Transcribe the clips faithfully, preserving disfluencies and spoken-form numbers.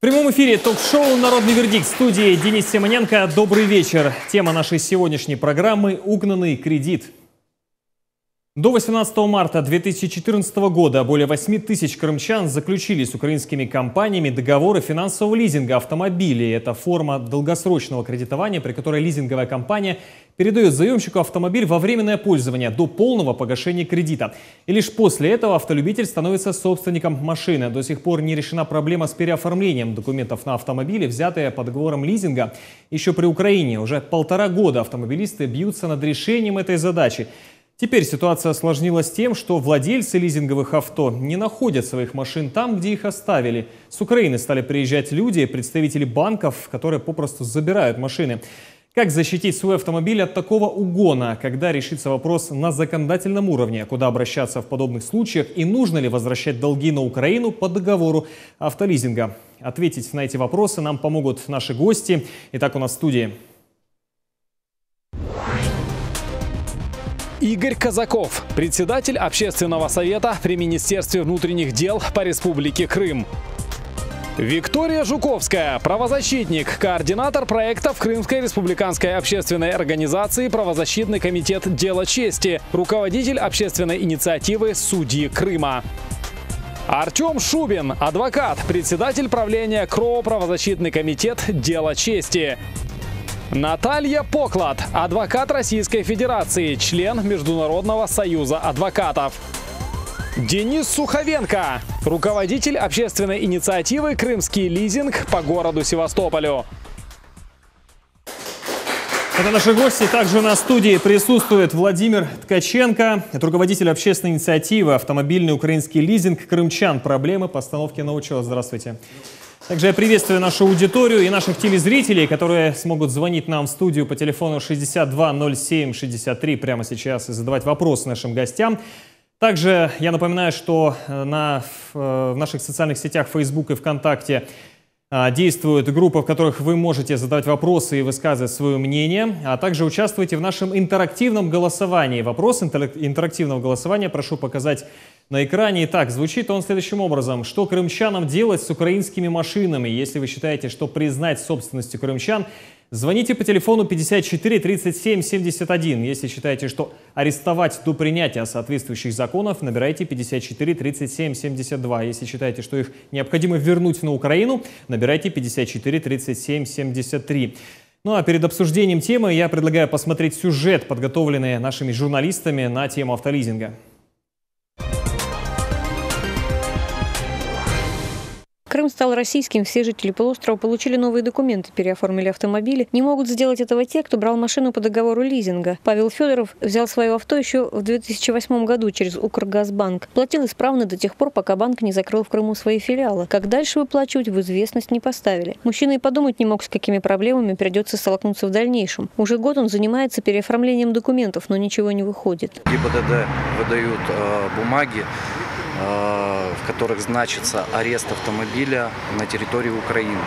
В прямом эфире ток-шоу «Народный вердикт» в студии Денис Симоненко. Добрый вечер. Тема нашей сегодняшней программы – угнанный кредит. До восемнадцатого марта две тысячи четырнадцатого года более восьми тысяч крымчан заключили с украинскими компаниями договоры финансового лизинга автомобилей. Это форма долгосрочного кредитования, при которой лизинговая компания передает заемщику автомобиль во временное пользование до полного погашения кредита. И лишь после этого автолюбитель становится собственником машины. До сих пор не решена проблема с переоформлением документов на автомобили, взятые по договорам лизинга еще при Украине. Уже полтора года автомобилисты бьются над решением этой задачи. Теперь ситуация осложнилась тем, что владельцы лизинговых авто не находят своих машин там, где их оставили. С Украины стали приезжать люди, представители банков, которые попросту забирают машины. Как защитить свой автомобиль от такого угона? Когда решится вопрос на законодательном уровне? Куда обращаться в подобных случаях? И нужно ли возвращать долги на Украину по договору автолизинга? Ответить на эти вопросы нам помогут наши гости. Итак, у нас в студии Игорь Казаков, председатель общественного совета при Министерстве внутренних дел по Республике Крым. Виктория Жуковская, правозащитник, координатор проекта в Крымской республиканской общественной организации «Правозащитный комитет Дело чести», руководитель общественной инициативы «Судьи Крыма». Артем Шубин, адвокат, председатель правления КРО «Правозащитный комитет Дело чести». Наталья Поклад, адвокат Российской Федерации, член Международного союза адвокатов. Денис Суховенко, руководитель общественной инициативы «Крымский лизинг» по городу Севастополю. Это наши гости. Также на студии присутствует Владимир Ткаченко, это руководитель общественной инициативы «Автомобильный украинский лизинг крымчан. Проблемы постановки на учет». Здравствуйте. Также я приветствую нашу аудиторию и наших телезрителей, которые смогут звонить нам в студию по телефону шестьдесят два ноль семь шестьдесят три прямо сейчас и задавать вопросы нашим гостям. Также я напоминаю, что на, в наших социальных сетях Facebook и ВКонтакте действуют группы, в которых вы можете задавать вопросы и высказывать свое мнение, а также участвуйте в нашем интерактивном голосовании. Вопрос интерактивного голосования прошу показать на экране. Итак, звучит он следующим образом. Что крымчанам делать с украинскими машинами? Если вы считаете, что признать собственностью крымчан, звоните по телефону пятьдесят четыре тридцать семь семьдесят один. Если считаете, что арестовать до принятия соответствующих законов, набирайте пятьдесят четыре тридцать семь семьдесят два. Если считаете, что их необходимо вернуть на Украину, набирайте пятьдесят четыре тридцать семь семьдесят три. Ну а перед обсуждением темы я предлагаю посмотреть сюжет, подготовленный нашими журналистами на тему автолизинга. Крым стал российским, все жители полуострова получили новые документы, переоформили автомобили. Не могут сделать этого те, кто брал машину по договору лизинга. Павел Федоров взял свое авто еще в две тысячи восьмом году через Укргазбанк. Платил исправно до тех пор, пока банк не закрыл в Крыму свои филиалы. Как дальше выплачивать, в известность не поставили. Мужчина и подумать не мог, с какими проблемами придется столкнуться в дальнейшем. Уже год он занимается переоформлением документов, но ничего не выходит. ГИБДД выдают э, бумаги, в которых значится арест автомобиля на территории Украины,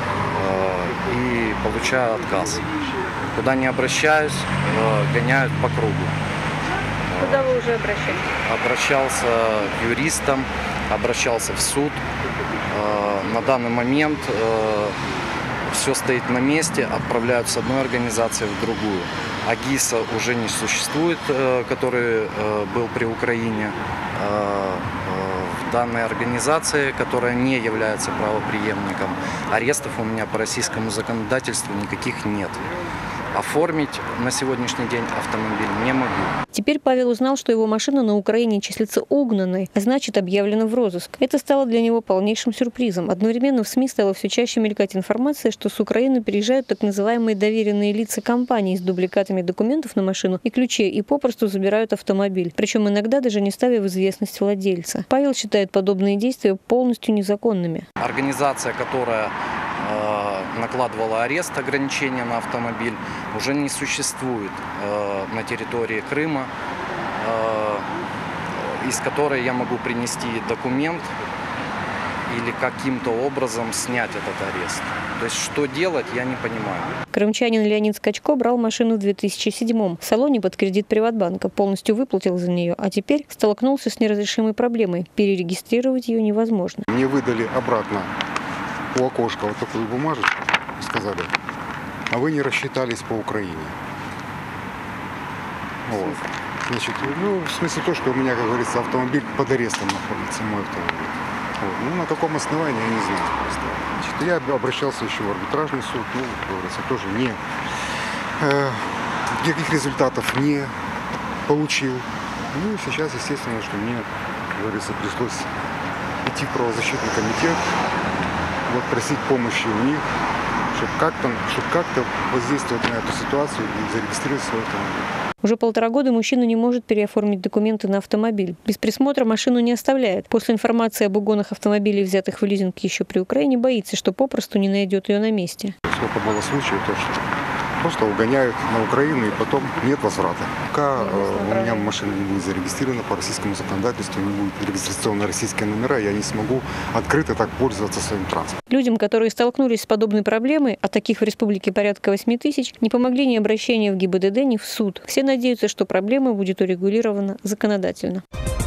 и получаю отказ. Куда не обращаюсь, гоняют по кругу. Куда вы уже обращались? Обращался к юристам, обращался в суд. На данный момент все стоит на месте, отправляют с одной организации в другую. АГИСа уже не существует, который был при Украине. В данной организации, которая не является правопреемником, арестов у меня по российскому законодательству никаких нет. Оформить на сегодняшний день автомобиль не могу. Теперь Павел узнал, что его машина на Украине числится угнанной, а значит объявлена в розыск. Это стало для него полнейшим сюрпризом. Одновременно в СМИ стала все чаще мелькать информация, что с Украины приезжают так называемые доверенные лица компании с дубликатами документов на машину и ключей и попросту забирают автомобиль. Причем иногда даже не ставя в известность владельца. Павел считает подобные действия полностью незаконными. Организация, которая накладывала арест, ограничения на автомобиль, уже не существует э, на территории Крыма, э, из которой я могу принести документ или каким-то образом снять этот арест. То есть что делать, я не понимаю. Крымчанин Леонид Скачко брал машину в две тысячи седьмом. В салоне под кредит Приватбанка, полностью выплатил за нее, а теперь столкнулся с неразрешимой проблемой. Перерегистрировать ее невозможно. Мне выдали обратно у окошка вот такую бумажечку и сказали, а вы не рассчитались по Украине. Вот. Значит, ну, в смысле то, что у меня, как говорится, автомобиль под арестом находится, мой автомобиль. Вот. Ну, на каком основании, я не знаю. Значит, я обращался еще в арбитражный суд, ну, как говорится, тоже не, э, никаких результатов не получил. Ну, и сейчас, естественно, что мне, как говорится, пришлось идти в правозащитный комитет, вот, просить помощи у них, чтобы как-то, чтобы как-то воздействовать на эту ситуацию и зарегистрировать свой автомобиль. Уже полтора года мужчина не может переоформить документы на автомобиль. Без присмотра машину не оставляет. После информации об угонах автомобилей, взятых в лизинг еще при Украине, боится, что попросту не найдет ее на месте. Сколько было случаев, то что просто угоняют на Украину и потом нет возврата. Пока э, у меня машина не будет зарегистрирована по российскому законодательству, не будет регистрационные российские номера, я не смогу открыто так пользоваться своим транспортом. Людям, которые столкнулись с подобной проблемой, а таких в республике порядка восьми тысяч, не помогли ни обращения в ГИБДД, ни в суд. Все надеются, что проблема будет урегулирована законодательно.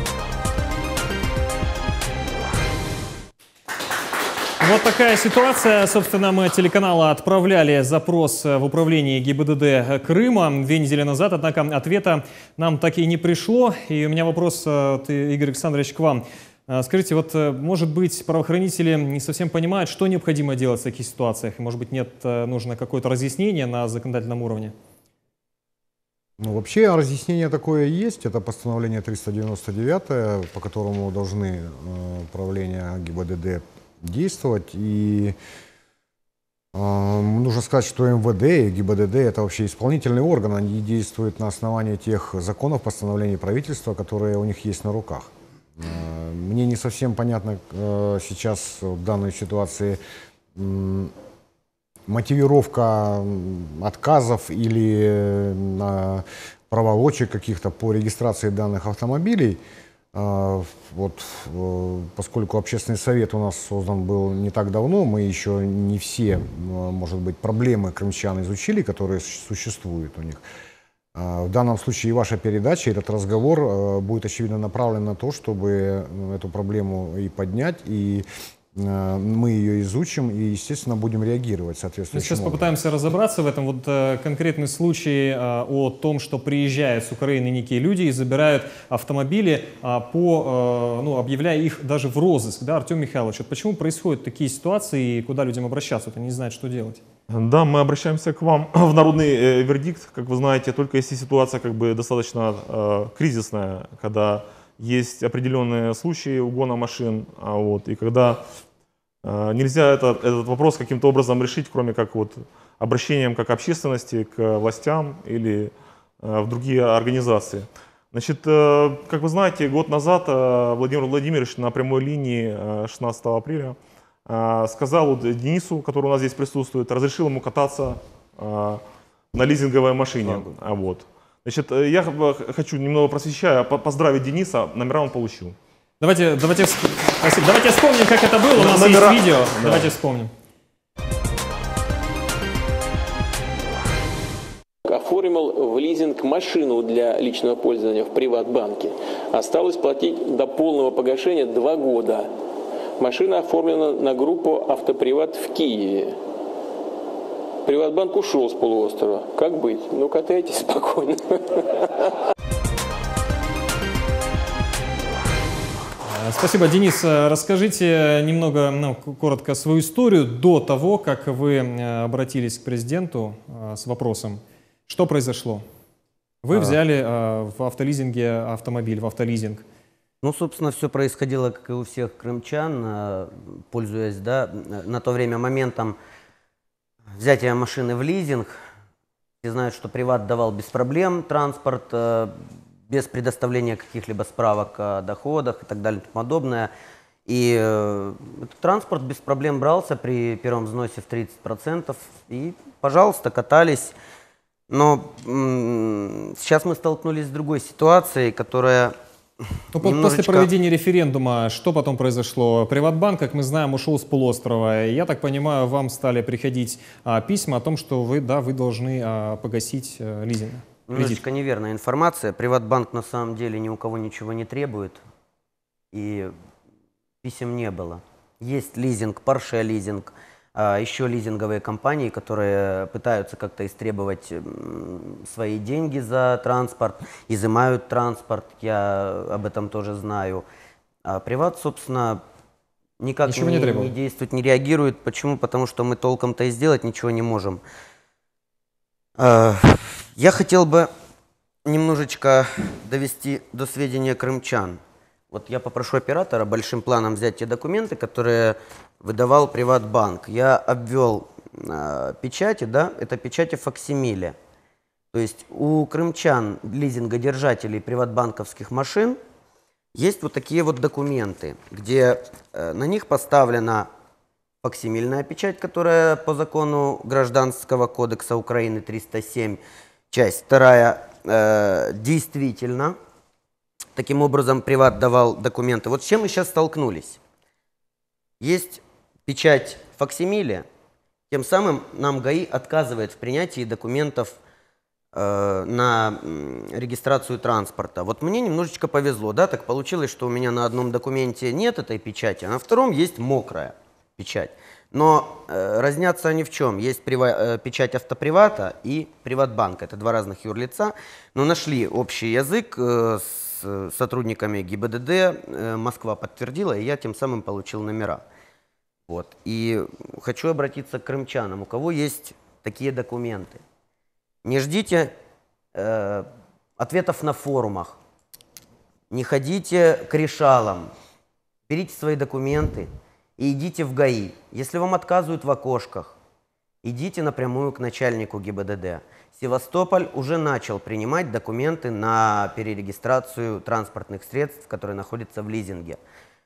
Вот такая ситуация. Собственно, мы телеканала отправляли запрос в управление ГИБДД Крыма две недели назад, однако ответа нам так и не пришло. И у меня вопрос, Игорь Александрович, к вам. Скажите, вот, может быть, правоохранители не совсем понимают, что необходимо делать в таких ситуациях? Может быть, нет, нужно какое-то разъяснение на законодательном уровне? Ну, вообще разъяснение такое есть. Это постановление триста девяносто девять, по которому должны э, управления ГИБДД действовать. И э, нужно сказать, что МВД и ГИБДД — это вообще исполнительный орган. Они действуют на основании тех законов, постановлений правительства, которые у них есть на руках. Э, мне не совсем понятно э, сейчас в данной ситуации э, мотивировка отказов или на проволочек каких-то по регистрации данных автомобилей. Вот, поскольку общественный совет у нас создан был не так давно, мы еще не все, может быть, проблемы крымчан изучили, которые существуют у них. В данном случае и ваша передача, этот разговор будет, очевидно, направлен на то, чтобы эту проблему и поднять, и мы ее изучим и, естественно, будем реагировать соответствующим Сейчас образом. попытаемся разобраться в этом. Вот э, конкретный случай э, о том, что приезжают с Украины некие люди и забирают автомобили, э, по, э, ну, объявляя их даже в розыск. Да, Артем Михайлович, вот почему происходят такие ситуации и куда людям обращаться? Вот они не знают, что делать. Да, мы обращаемся к вам в народный э, вердикт, как вы знаете, только если ситуация как бы достаточно э, кризисная, когда есть определенные случаи угона машин, а вот, и когда э, нельзя это, этот вопрос каким-то образом решить, кроме как вот обращением как общественности к властям или э, в другие организации. Значит, э, как вы знаете, год назад э, Владимир Владимирович на прямой линии э, шестнадцатого апреля э, сказал вот Денису, который у нас здесь присутствует, разрешил ему кататься э, на лизинговой машине. А, вот. Значит, я хочу, немного просвещая, поздравить Дениса, номера он получил. Давайте, давайте, спасибо. Давайте вспомним, как это было, у нас номера... есть видео, да. Давайте вспомним. Оформил в лизинг машину для личного пользования в Приватбанке. Осталось платить до полного погашения два года. Машина оформлена на группу «Автоприват» в Киеве. Приватбанк ушел с полуострова. Как быть? Ну, катайтесь спокойно. Спасибо, Денис. Расскажите немного, ну, коротко свою историю до того, как вы обратились к президенту с вопросом. Что произошло? Вы взяли в автолизинге автомобиль, в автолизинг. Ну, собственно, все происходило, как и у всех крымчан, пользуясь, да, на то время моментом взятия машины в лизинг. Все знают, что Приват давал без проблем транспорт, без предоставления каких-либо справок о доходах и так далее и тому подобное. И этот транспорт без проблем брался при первом взносе в тридцать процентов. И, пожалуйста, катались. Но сейчас мы столкнулись с другой ситуацией, которая... Ну, немножечко... После проведения референдума, что потом произошло? Приватбанк, как мы знаем, ушел с полуострова. Я так понимаю, вам стали приходить а, письма о том, что вы, да, вы должны а, погасить а, лизинг. Немножечко неверная информация. Приватбанк на самом деле ни у кого ничего не требует. И писем не было. Есть лизинг, Porsche лизинг, еще лизинговые компании, которые пытаются как-то истребовать свои деньги за транспорт, изымают транспорт, я об этом тоже знаю. А Приват, собственно, никак не, не, не действует, не реагирует. Почему? Потому что мы толком-то и сделать ничего не можем. Я хотел бы немножечко довести до сведения крымчан. Вот я попрошу оператора большим планом взять те документы, которые выдавал Приватбанк. Я обвел э, печати, да, это печати факсимиле. То есть у крымчан, лизингодержателей приватбанковских машин, есть вот такие вот документы, где э, на них поставлена факсимильная печать, которая по закону Гражданского кодекса Украины триста семь, часть вторая, э, действительно. Таким образом, Приват давал документы. Вот с чем мы сейчас столкнулись. Есть печать факсимиле, тем самым нам ГАИ отказывает в принятии документов э, на регистрацию транспорта. Вот мне немножечко повезло, да, так получилось, что у меня на одном документе нет этой печати, а на втором есть мокрая печать. Но э, разнятся они в чем? Есть прива, э, печать автопривата и Приватбанка. Это два разных юрлица, но нашли общий язык э, с сотрудниками ГИБДД, э, Москва подтвердила, и я тем самым получил номера. Вот. И хочу обратиться к крымчанам, у кого есть такие документы. Не ждите э, ответов на форумах, не ходите к решалам, берите свои документы и идите в ГАИ. Если вам отказывают в окошках, идите напрямую к начальнику ГИБДД. Севастополь уже начал принимать документы на перерегистрацию транспортных средств, которые находятся в лизинге.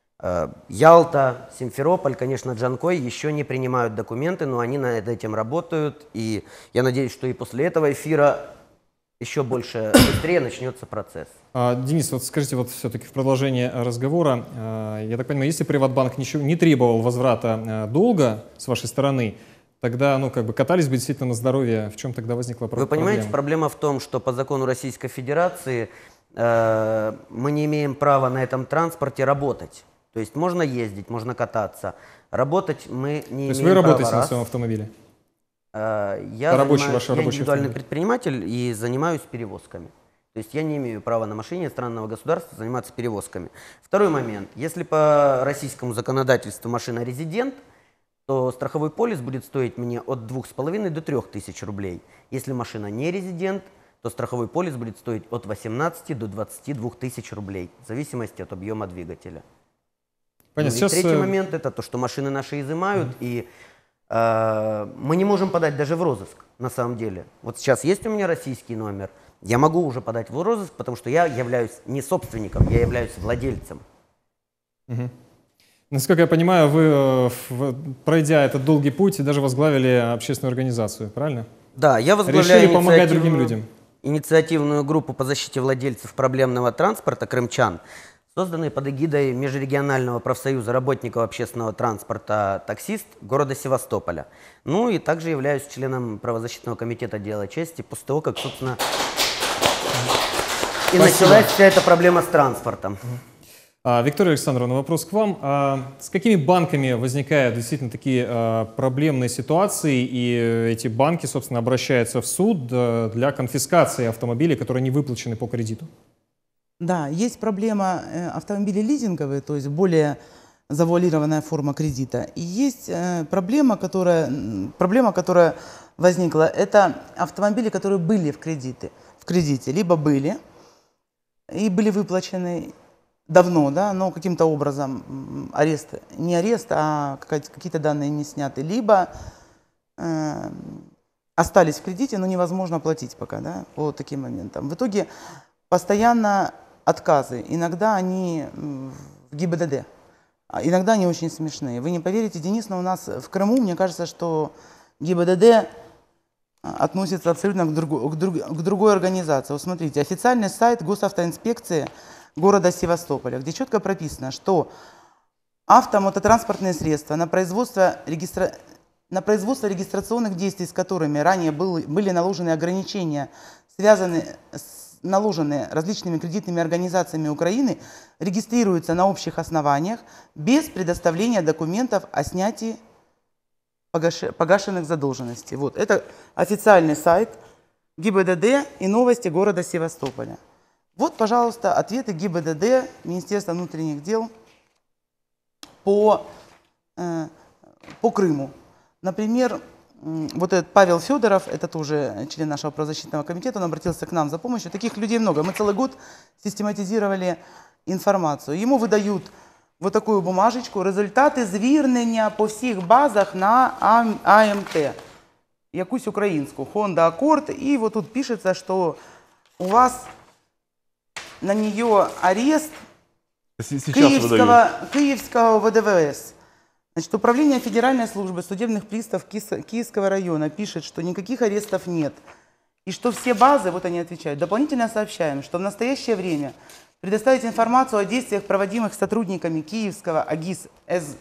Ялта, Симферополь, конечно, Джанкой еще не принимают документы, но они над этим работают. И я надеюсь, что и после этого эфира еще больше, быстрее начнется процесс. А, Денис, вот скажите, вот все-таки в продолжение разговора, я так понимаю, если Приватбанк ничего не требовал возврата долга с вашей стороны, тогда, ну, как бы катались бы действительно на здоровье. В чем тогда возникла проблема? Вы понимаете, проблема в том, что по закону Российской Федерации э, мы не имеем права на этом транспорте работать. То есть можно ездить, можно кататься. Работать мы не имеем права. То есть вы работаете на своем автомобиле? Э, я рабочий, занимаюсь, ваш я рабочий индивидуальный автомобиль. предприниматель и занимаюсь перевозками. То есть я не имею права на машине странного государства заниматься перевозками. Второй момент. Если по российскому законодательству машина резидент, то страховой полис будет стоить мне от двух с половиной до трёх тысяч рублей. Если машина не резидент, то страховой полис будет стоить от восемнадцати до двадцати двух тысяч рублей, в зависимости от объема двигателя. Понятно. Ну, и Сейчас... третий момент – это то, что машины наши изымают, mm-hmm. и э, мы не можем подать даже в розыск, на самом деле. Вот сейчас есть у меня российский номер, я могу уже подать в розыск, потому что я являюсь не собственником, я являюсь владельцем. Mm-hmm. Насколько я понимаю, вы, пройдя этот долгий путь, даже возглавили общественную организацию, правильно? Да, я возглавляю Решили помогать другим людям. Инициативную группу по защите владельцев проблемного транспорта крымчан, созданной под эгидой Межрегионального профсоюза работников общественного транспорта «Таксист» города Севастополя. Ну и также являюсь членом правозащитного комитета «Дело чести» после того, как, собственно, и началась вся эта проблема с транспортом. А, Виктория Александровна, вопрос к вам. А, с какими банками возникают действительно такие а, проблемные ситуации, и эти банки, собственно, обращаются в суд а, для конфискации автомобилей, которые не выплачены по кредиту? Да, есть проблема э, автомобилей лизинговые, то есть более завуалированная форма кредита. И есть э, проблема, которая, проблема, которая возникла, это автомобили, которые были в, кредиты, в кредите, либо были и были выплачены давно, да, но каким-то образом арест, не арест, а какие-то данные не сняты, либо э, остались в кредите, но невозможно платить пока, да, по таким моментам. В итоге постоянно отказы, иногда они в ГИБДД, иногда они очень смешные. Вы не поверите, Денис, но у нас в Крыму, мне кажется, что ГИБДД относится абсолютно к, друг, к, друг, к другой организации. Вот смотрите, официальный сайт госавтоинспекции города Севастополя, где четко прописано, что автомототранспортные средства, на производство, регистра... на производство регистрационных действий, с которыми ранее был... были наложены ограничения, связанные с наложенные различными кредитными организациями Украины, регистрируются на общих основаниях без предоставления документов о снятии погашенных задолженностей. Вот. Это официальный сайт ГИБДД и новости города Севастополя. Вот, пожалуйста, ответы ГИБДД, Министерства внутренних дел по, э, по Крыму. Например, вот этот Павел Федоров, это тоже член нашего правозащитного комитета, он обратился к нам за помощью. Таких людей много. Мы целый год систематизировали информацию. Ему выдают вот такую бумажечку. Результаты звірнення по всіх базах на АМТ. Якусь украинскую, Honda Accord. И вот тут пишется, что у вас на нее арест Киевского, Киевского ВДВС. Значит, Управление Федеральной службы судебных приставов Киевского района пишет, что никаких арестов нет. И что все базы, вот они отвечают, дополнительно сообщаем, что в настоящее время предоставить информацию о действиях, проводимых сотрудниками Киевского АГИС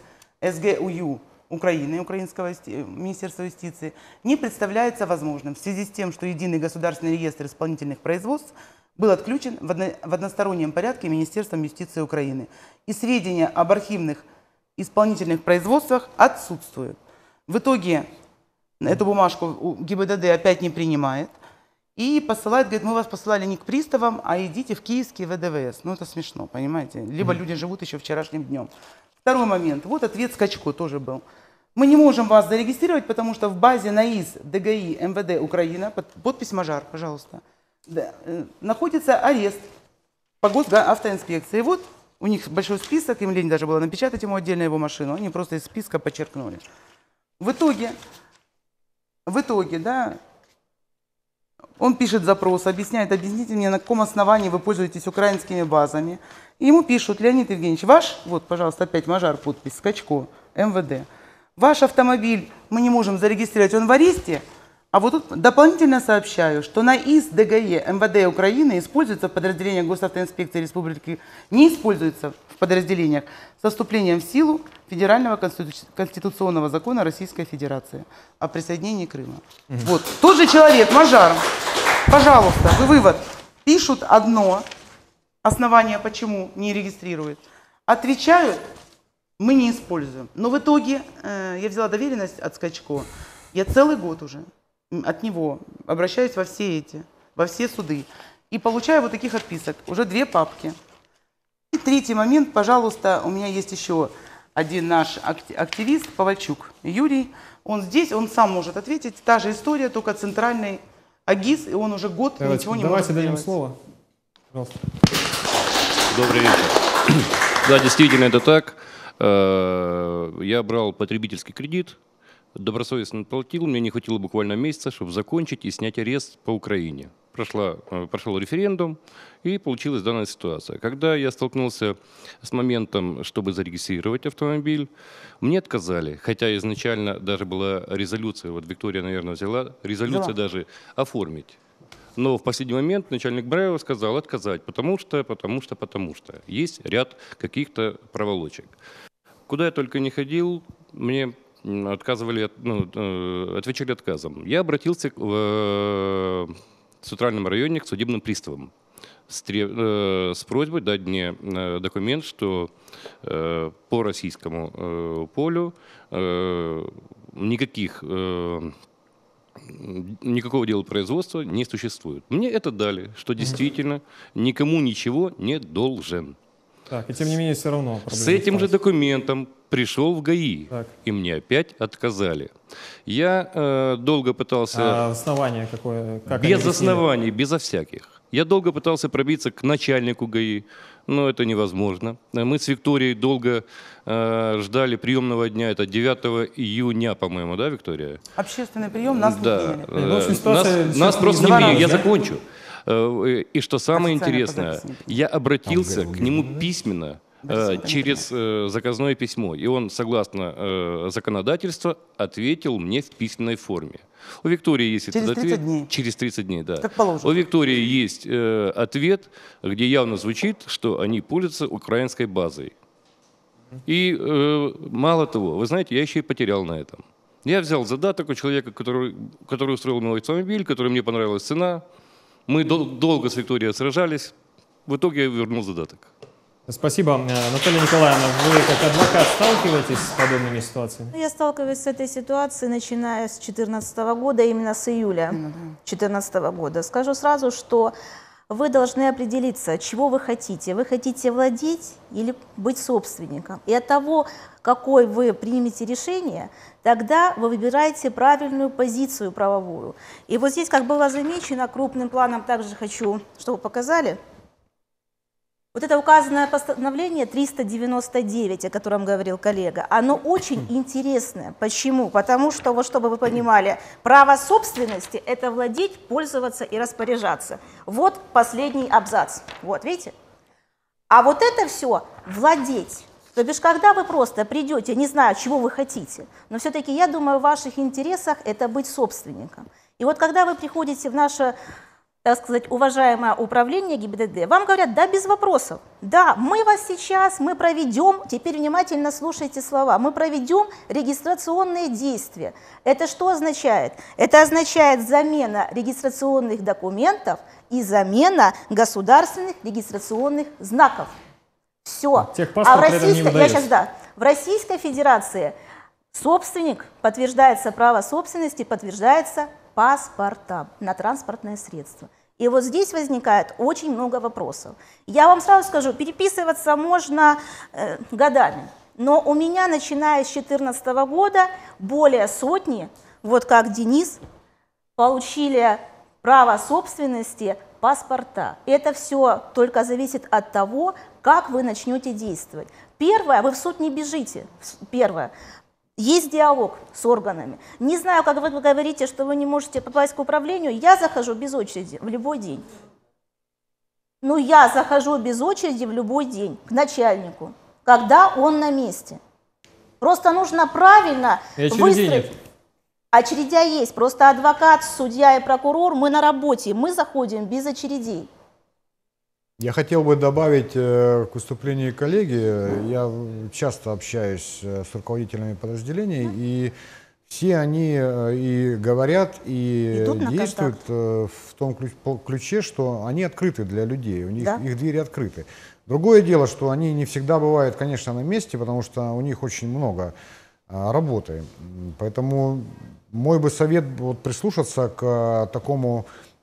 СГУЮ Украины, Украинского Министерства юстиции, не представляется возможным в связи с тем, что Единый государственный реестр исполнительных производств был отключен в одностороннем порядке Министерством юстиции Украины. И сведения об архивных исполнительных производствах отсутствуют. В итоге эту бумажку ГИБДД опять не принимает и посылает, говорит, мы вас посылали не к приставам, а идите в киевский ВДВС. Ну это смешно, понимаете? Либо люди живут еще вчерашним днем. Второй момент. Вот ответ Скачко тоже был. Мы не можем вас зарегистрировать, потому что в базе НАИС ДГИ МВД Украина, подпись Мажар, пожалуйста, находится арест по госавтоинспекции. Вот у них большой список, им лень даже было напечатать ему отдельно его машину, они просто из списка подчеркнули. В итоге, в итоге, да, он пишет запрос, объясняет, объясните мне, на каком основании вы пользуетесь украинскими базами. И ему пишут, Леонид Евгеньевич, ваш, вот, пожалуйста, опять Мажар, подпись, Скачко, МВД, ваш автомобиль мы не можем зарегистрировать, он в аресте. А вот тут дополнительно сообщаю, что НАИС ДГИ МВД Украины используется в подразделениях Госавтоинспекции Республики, не используется в подразделениях со вступлением в силу Федерального конституционного закона Российской Федерации о присоединении Крыма. Угу. Вот, тот же человек, Мажар, пожалуйста, вывод, пишут одно, основание почему не регистрирует, отвечают, мы не используем. Но в итоге э, я взяла доверенность от Скачко, я целый год уже от него обращаюсь во все эти, во все суды. И получаю вот таких отписок. Уже две папки. И третий момент, пожалуйста, у меня есть еще один наш активист, Повальчук Юрий. Он здесь, он сам может ответить. Та же история, только центральный АГИС, и он уже год давайте, ничего не давайте может дадим сделать. слово. Пожалуйста. Добрый вечер. Да, действительно, это так. Я брал потребительский кредит. Добросовестно платил, мне не хватило буквально месяца, чтобы закончить и снять арест по Украине. Прошла, прошел референдум, и получилась данная ситуация. Когда я столкнулся с моментом, чтобы зарегистрировать автомобиль, мне отказали, хотя изначально даже была резолюция, вот Виктория, наверное, взяла, резолюция да. даже оформить. Но в последний момент начальник Браева сказал отказать, потому что, потому что, потому что. Есть ряд каких-то проволочек. Куда я только не ходил, мне... отказывали, ну, отвечали отказом. Я обратился в, в Центральном районе к судебным приставам с, с просьбой дать мне документ, что по российскому полю никаких, никакого дела производства не существует. Мне это дали, что действительно никому ничего не должен. Так, и тем не менее все равно проблема. С этим же документом пришел в ГАИ, так. и мне опять отказали. Я э, долго пытался... А основание какое? Как без оснований, безо всяких. Я долго пытался пробиться к начальнику ГАИ, но это невозможно. Мы с Викторией долго э, ждали приемного дня, это девятого июня, по-моему, да, Виктория? Общественный прием, нас да. не приняли. Э, нас, нас просто не приняли, я закончу. И что самое интересное, я обратился к нему письменно э, через э, заказное письмо, и он, согласно э, законодательству, ответил мне в письменной форме. У Виктории есть через этот тридцать ответ. Дней. Через тридцать дней, да. Как положено. У Виктории есть э, ответ, где явно звучит, что они пользуются украинской базой. И э, мало того, вы знаете, я еще и потерял на этом. Я взял задаток у человека, который, который устроил мой автомобиль, который мне понравилась цена. Мы дол долго с Викторией сражались, в итоге я вернул задаток. Спасибо. Наталья Николаевна, вы как адвокат сталкиваетесь с подобными ситуациями? Я сталкиваюсь с этой ситуацией, начиная с две тысячи четырнадцатого года, именно с июля две тысячи четырнадцатого года. Скажу сразу, что вы должны определиться, чего вы хотите. Вы хотите владеть или быть собственником. И от того, какой вы примете решение, тогда вы выбираете правильную позицию правовую. И вот здесь, как было замечено, крупным планом также хочу, чтобы вы показали. Вот это указанное постановление триста девяносто девять, о котором говорил коллега, оно очень интересное. Почему? Потому что, вот чтобы вы понимали, право собственности – это владеть, пользоваться и распоряжаться. Вот последний абзац. Вот, видите? А вот это все владеть. То бишь, когда вы просто придете, не знаю, чего вы хотите, но все-таки, я думаю, в ваших интересах это быть собственником. И вот когда вы приходите в наше, так сказать, уважаемое управление ГИБДД, вам говорят, да, без вопросов. Да, мы вас сейчас, мы проведем, теперь внимательно слушайте слова, мы проведем регистрационные действия. Это что означает? Это означает замена регистрационных документов и замена государственных регистрационных знаков. Все. Техпаспорт а в Российской, не я сейчас, да, в Российской Федерации собственник, подтверждается право собственности, подтверждается паспортом на транспортное средство. И вот здесь возникает очень много вопросов. Я вам сразу скажу, переписываться можно э, годами, но у меня, начиная с две тысячи четырнадцатого года, более сотни, вот как Денис, получили право собственности, паспорта. Это все только зависит от того, как вы начнете действовать. Первое, вы в суд не бежите. Первое. Есть диалог с органами. Не знаю, как вы говорите, что вы не можете попасть к управлению, я захожу без очереди в любой день. Ну, я захожу без очереди в любой день к начальнику, когда он на месте. Просто нужно правильно выстроить. Очередя есть, просто адвокат, судья и прокурор, мы на работе, мы заходим без очередей. Я хотел бы добавить э, к выступлению коллеги. Я часто общаюсь с руководителями подразделений, и все они э, и говорят, и действуют э, в том ключе, что они открыты для людей, у них да? их двери открыты. Другое дело, что они не всегда бывают, конечно, на месте, потому что у них очень много э, работы. Поэтому мой бы совет вот, прислушаться к э, такому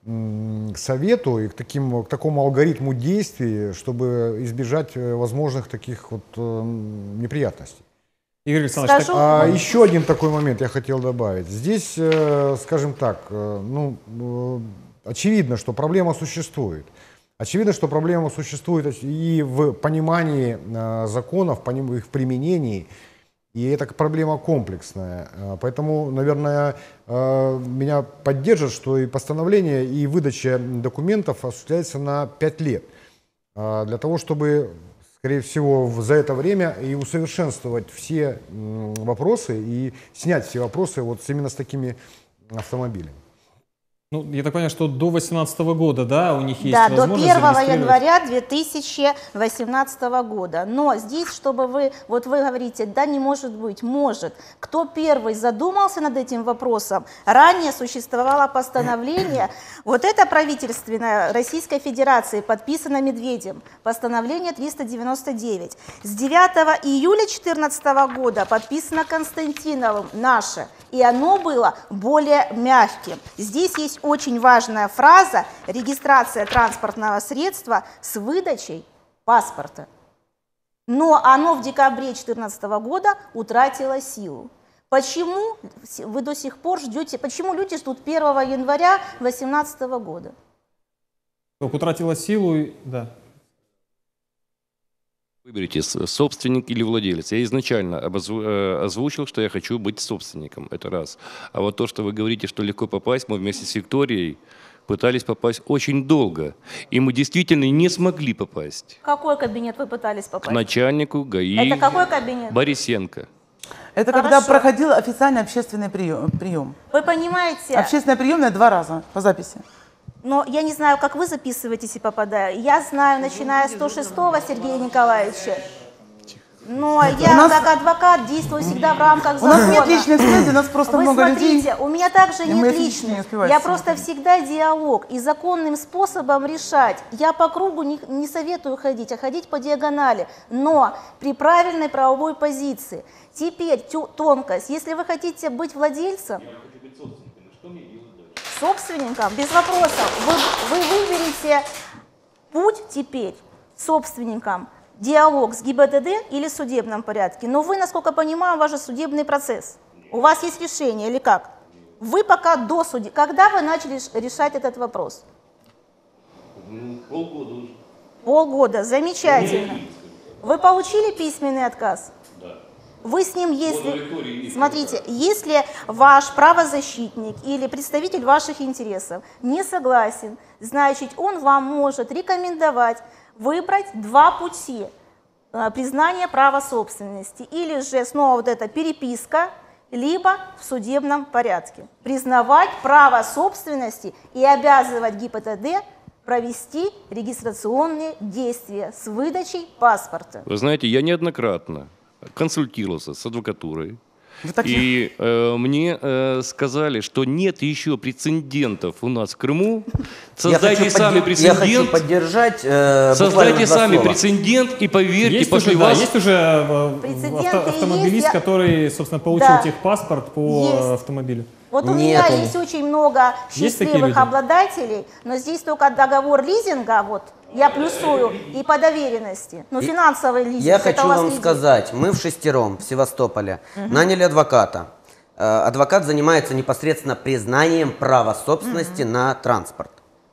к совету и к, таким, к такому алгоритму действий, чтобы избежать возможных таких вот э, неприятностей. Игорь Александрович, так, а, еще один такой момент я хотел добавить. Здесь, э, скажем так, э, ну, э, очевидно, что проблема существует. Очевидно, что проблема существует и в понимании э, законов, в их применении. И это проблема комплексная. Поэтому, наверное, меня поддержат, что и постановление, и выдача документов осуществляется на пять лет. Для того, чтобы, скорее всего, за это время и усовершенствовать все вопросы и снять все вопросы вот именно с такими автомобилями. Ну, я так понимаю, что до две тысячи восемнадцатого года, да, у них есть да, возможность до первого января две тысячи восемнадцатого года. Но здесь, чтобы вы, вот вы говорите, да, не может быть, может. Кто первый задумался над этим вопросом? Ранее существовало постановление, вот это правительственное Российской Федерации, подписано Медведем, постановление триста девяносто девять. С девятого июля две тысячи четырнадцатого года подписано Константиновым, наше, и оно было более мягким. Здесь есть очень важная фраза – регистрация транспортного средства с выдачей паспорта. Но оно в декабре две тысячи четырнадцатого года утратило силу. Почему вы до сих пор ждете, почему люди ждут первого января две тысячи восемнадцатого года? Утратила силу, да. Выберите, собственник или владелец. Я изначально озвучил, что я хочу быть собственником, это раз. А вот то, что вы говорите, что легко попасть, мы вместе с Викторией пытались попасть очень долго. И мы действительно не смогли попасть. В какой кабинет вы пытались попасть? К начальнику ГАИ. Это какой кабинет? Борисенко. Это Хорошо. Когда проходил официальный общественный прием. прием. Вы понимаете? Общественное приемное два раза по записи. Но я не знаю, как вы записываетесь и попадаю. Я знаю, начиная с сто шестого Сергея Николаевича. Но я, нас... как адвокат, действую всегда в рамках закона. У нас нет личных связей, у нас просто Вы много смотрите, людей. У меня также нет личных. Не я просто всегда диалог и законным способом решать. Я по кругу не, не советую ходить, а ходить по диагонали, но при правильной правовой позиции. Теперь тю, тонкость. Если вы хотите быть владельцем, собственником, без вопросов, вы, вы выберете путь теперь собственникам. Диалог с ГИБДД или в судебном порядке. Но вы, насколько понимаю, ваш судебный процесс. У вас есть решение или как? Вы пока до суда. Когда вы начали решать этот вопрос? Полгода уже. Полгода, замечательно. Вы получили письменный отказ? Да. Вы с ним, если... Смотрите, если ваш правозащитник или представитель ваших интересов не согласен, значит, он вам может рекомендовать выбрать два пути признания права собственности. Или же снова вот эта переписка, либо в судебном порядке. Признавать право собственности и обязывать ГИБДД провести регистрационные действия с выдачей паспорта. Вы знаете, я неоднократно консультировался с адвокатурой. И э, мне э, сказали, что нет еще прецедентов у нас в Крыму. Создайте сами поддер... прецедент. Я хочу поддержать. Э, Создайте сами слова. прецедент и поверьте, есть после уже, вас... Да, есть уже авто, автомобилист, есть, который, собственно, получил да. техпаспорт по есть. автомобилю. Вот у Нет. меня есть очень много счастливых обладателей, но здесь только договор лизинга, вот, я плюсую, и по доверенности. Ну, финансовый лизинг. Я хочу вам лизинг. сказать, мы в шестером в Севастополе угу. наняли адвоката. Адвокат занимается непосредственно признанием права собственности угу. на транспорт.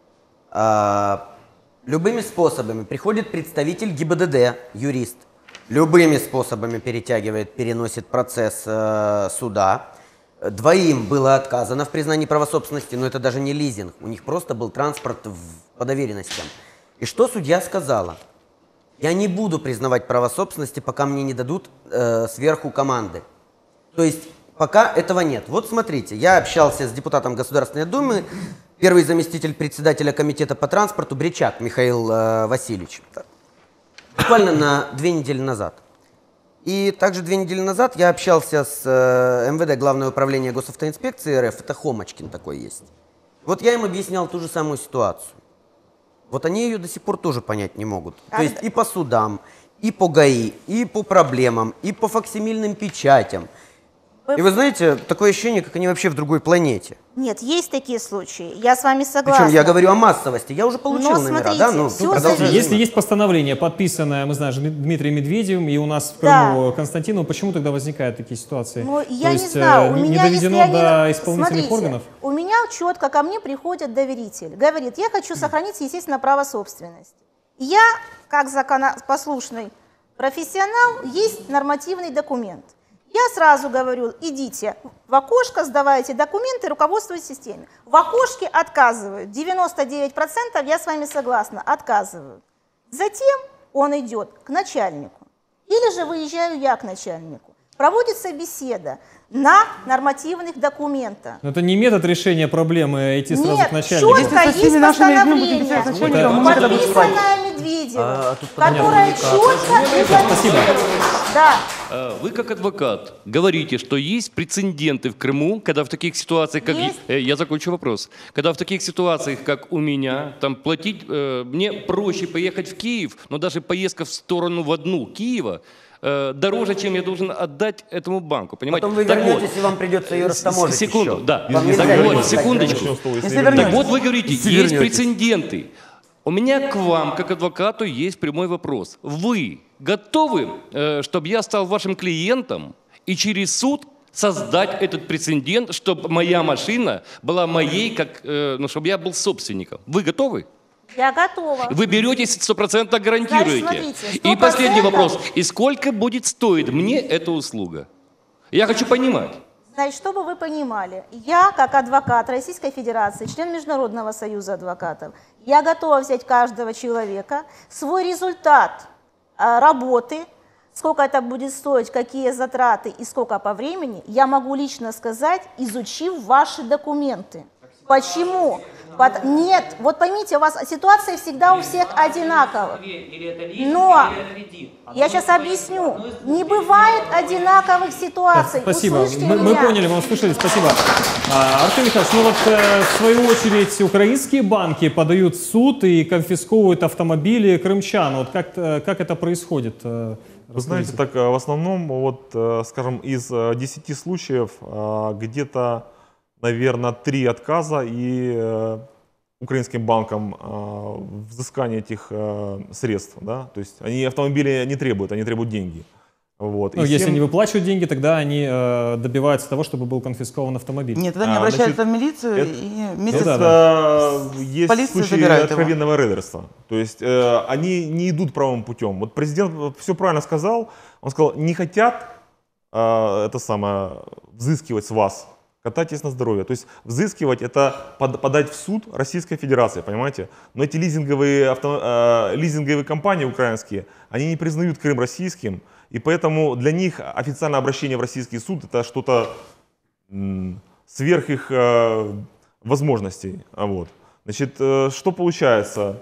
Любыми способами приходит представитель ГИБДД, юрист. Любыми способами перетягивает, переносит процесс суда. Двоим было отказано в признании права собственности, но это даже не лизинг. У них просто был транспорт в, по доверенностям. И что судья сказала? Я не буду признавать право собственности, пока мне не дадут э, сверху команды. То есть пока этого нет. Вот смотрите, я общался с депутатом Государственной Думы, первый заместитель председателя комитета по транспорту Бричак Михаил э, Васильевич. Буквально на две недели назад. И также две недели назад я общался с э, МВД, Главное управление госавтоинспекции РФ, это Хомочкин такой есть. Вот я им объяснял ту же самую ситуацию. Вот они ее до сих пор тоже понять не могут. А То есть и по судам, и по ГАИ, и по проблемам, и по факсимильным печатям. И вы знаете, такое ощущение, как они вообще в другой планете. Нет, есть такие случаи, я с вами согласна. Причем я говорю о массовости, я уже получил Но, номера, смотрите, да? Ну, Если есть постановление, подписанное, мы знаем, Дмитрием Медведевым, и у нас в Крыму да. Константиновым, почему тогда возникают такие ситуации? Ну, я То не есть, знаю, у не меня, доведено они... до исполнительных Смотрите, органов? У меня четко ко мне приходит доверитель, говорит, я хочу сохранить, естественно, право собственности. Я, как законопослушный профессионал, есть нормативный документ. Я сразу говорю, идите в окошко, сдавайте документы, руководствуйтесь системой. В окошке отказывают. девяносто девять процентов я с вами согласна, отказывают. Затем он идет к начальнику. Или же выезжаю я к начальнику. Проводится беседа на нормативных документах. Но это не метод решения проблемы идти сразу Нет, к начальнику. Нет, четко есть постановление, подписанное Медведевым, а, которое четко регламентирует. Да. Вы как адвокат говорите, что есть прецеденты в Крыму, когда в таких ситуациях, как есть? я, я закончу вопрос, когда в таких ситуациях, как у меня, там платить, э, мне проще поехать в Киев, но даже поездка в сторону в одну Киева э, дороже, чем я должен отдать этому банку, понимаете? Потом вы так вернетесь, вот, и вам придется ее растаможить секунду, еще. да. Вам Так вот, секундочку. Так вот вы говорите, если есть вернетесь. прецеденты. У меня к вам, как адвокату, есть прямой вопрос. Вы готовы, э, чтобы я стал вашим клиентом и через суд создать этот прецедент, чтобы моя машина была моей, как, э, ну, чтобы я был собственником? Вы готовы? Я готова. Вы беретесь, сто процентов гарантируете. Значит, смотрите, И последний вопрос. И сколько будет стоить мне эта услуга? Я хочу понимать. Значит, чтобы вы понимали, я, как адвокат Российской Федерации, член Международного союза адвокатов, я готова взять каждого человека, свой результат а, работы, сколько это будет стоить, какие затраты и сколько по времени, я могу лично сказать, изучив ваши документы. Почему? Под... Нет, вот поймите, у вас ситуация всегда у всех одинаковая. Но, я сейчас объясню, не бывает одинаковых ситуаций. Спасибо, Услышьте мы, мы меня. поняли, мы услышали, спасибо. А, Артем Михайлович, ну вот э, в свою очередь украинские банки подают в суд и конфисковывают автомобили крымчан. Вот как, как это происходит? Э, Вы знаете, так в основном, вот, э, скажем, из десяти случаев э, где-то, наверное, три отказа и э, украинским банкам э, взыскание этих э, средств, да, то есть они автомобили не требуют, они требуют деньги. Вот. Ну, и если всем... не выплачивают деньги, тогда они э, добиваются того, чтобы был конфискован автомобиль. Нет, тогда они А, обращаются значит, в милицию это, и вместе это, с да, есть полицией случаи забирают откровенного рейдерства. То есть э, они не идут правым путем. Вот президент все правильно сказал. Он сказал, не хотят э, это самое, взыскивать с вас. Катайтесь на здоровье. То есть взыскивать — это под, подать в суд Российской Федерации, понимаете? Но эти лизинговые, авто, э, лизинговые компании украинские, они не признают Крым российским, и поэтому для них официальное обращение в российский суд — это что-то м, сверх их э, возможностей. Вот. Значит, э, что получается?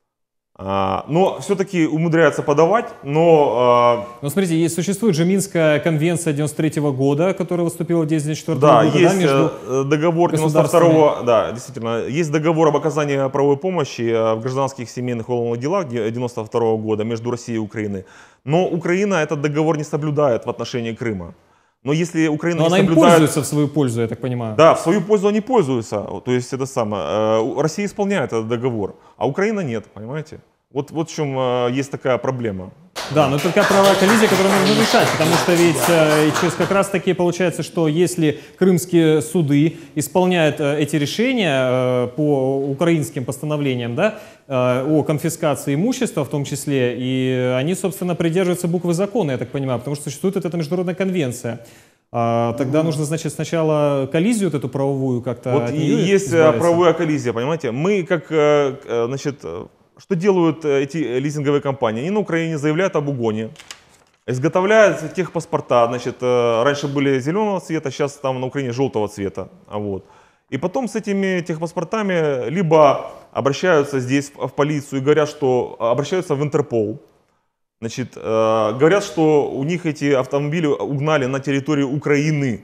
А, но все-таки умудряются подавать, но... А... Ну, смотрите, есть, существует же Минская конвенция девяносто третьего года, которая выступила в девяносто четвёртом да, году. Есть да, между договор девяносто второго, да, действительно, есть договор об оказании правовой помощи в гражданских, семейных, уголовных делах девяносто второго года между Россией и Украиной. Но Украина этот договор не соблюдает в отношении Крыма. Но если Украина Но не она соблюдает... им пользуется в свою пользу, я так понимаю. Да, в свою пользу они пользуются. То есть это самое. Россия исполняет этот договор, а Украина нет, понимаете? Вот, вот в чем э, есть такая проблема. Да, но это такая правовая коллизия, которую нужно решать, потому что ведь э, сейчас как раз таки получается, что если крымские суды исполняют э, эти решения э, по украинским постановлениям, да, э, о конфискации имущества в том числе, и они, собственно, придерживаются буквы закона, я так понимаю, потому что существует эта международная конвенция. А, тогда нужно, значит, сначала коллизию вот эту правовую как-то Вот от и нее есть избавиться. правовая коллизия, понимаете? Мы как, э, значит... Что делают эти лизинговые компании? Они на Украине заявляют об угоне, изготовляют техпаспорта, значит, раньше были зеленого цвета, сейчас там на Украине желтого цвета. Вот. И потом с этими техпаспортами либо обращаются здесь в полицию и говорят, что обращаются в Интерпол. Значит, говорят, что у них эти автомобили угнали на территории Украины.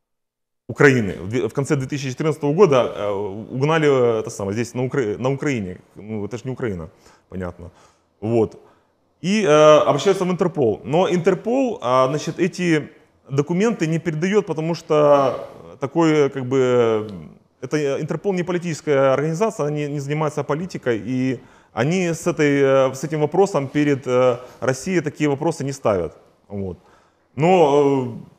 Украины. В конце две тысячи четырнадцатого года угнали это самое, здесь на, Укра... на Украине. Ну, это же не Украина, понятно. Вот. И э, обращаются в Интерпол. Но Интерпол, э, значит, эти документы не передает, потому что такой, как бы, это Интерпол не политическая организация, она не, не занимается политикой, и они с, этой, с этим вопросом перед э, Россией такие вопросы не ставят. Вот. Но... Э,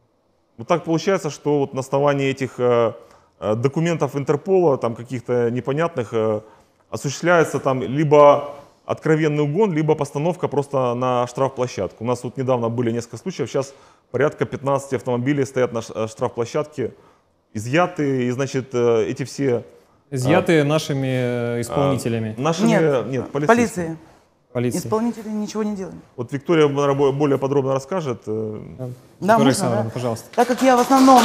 Вот так получается, что вот на основании этих э, документов Интерпола, там каких-то непонятных, э, осуществляется там либо откровенный угон, либо постановка просто на штрафплощадку. У нас вот недавно были несколько случаев, сейчас порядка пятнадцати автомобилей стоят на штрафплощадке, изъяты, и значит э, эти все... Изъяты э, нашими исполнителями? Э, нашими, нет, нет полиции. Полиции. Исполнители ничего не делали. Вот Виктория более подробно расскажет. Да, можно, да? Пожалуйста. Так как я в основном,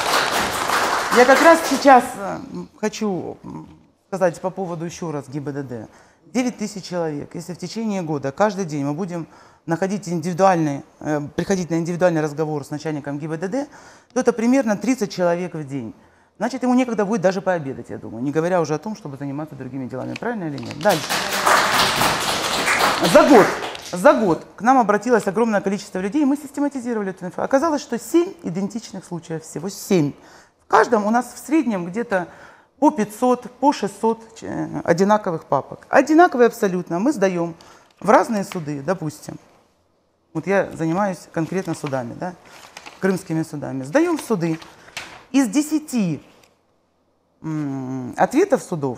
я как раз сейчас хочу сказать по поводу еще раз ГИБДД. девять тысяч человек. Если в течение года каждый день мы будем находить индивидуальный, приходить на индивидуальный разговор с начальником ГИБДД, то это примерно тридцать человек в день. Значит, ему некогда будет даже пообедать, я думаю, не говоря уже о том, чтобы заниматься другими делами. Правильно или нет? Дальше. За год, за год к нам обратилось огромное количество людей, и мы систематизировали эту информацию. Оказалось, что семь идентичных случаев всего, семь. В каждом у нас в среднем где-то по пятьсот, по шестьсот одинаковых папок. Одинаковые абсолютно. Мы сдаем в разные суды, допустим. Вот я занимаюсь конкретно судами, да, крымскими судами. Сдаем в суды. Из десяти м- ответов судов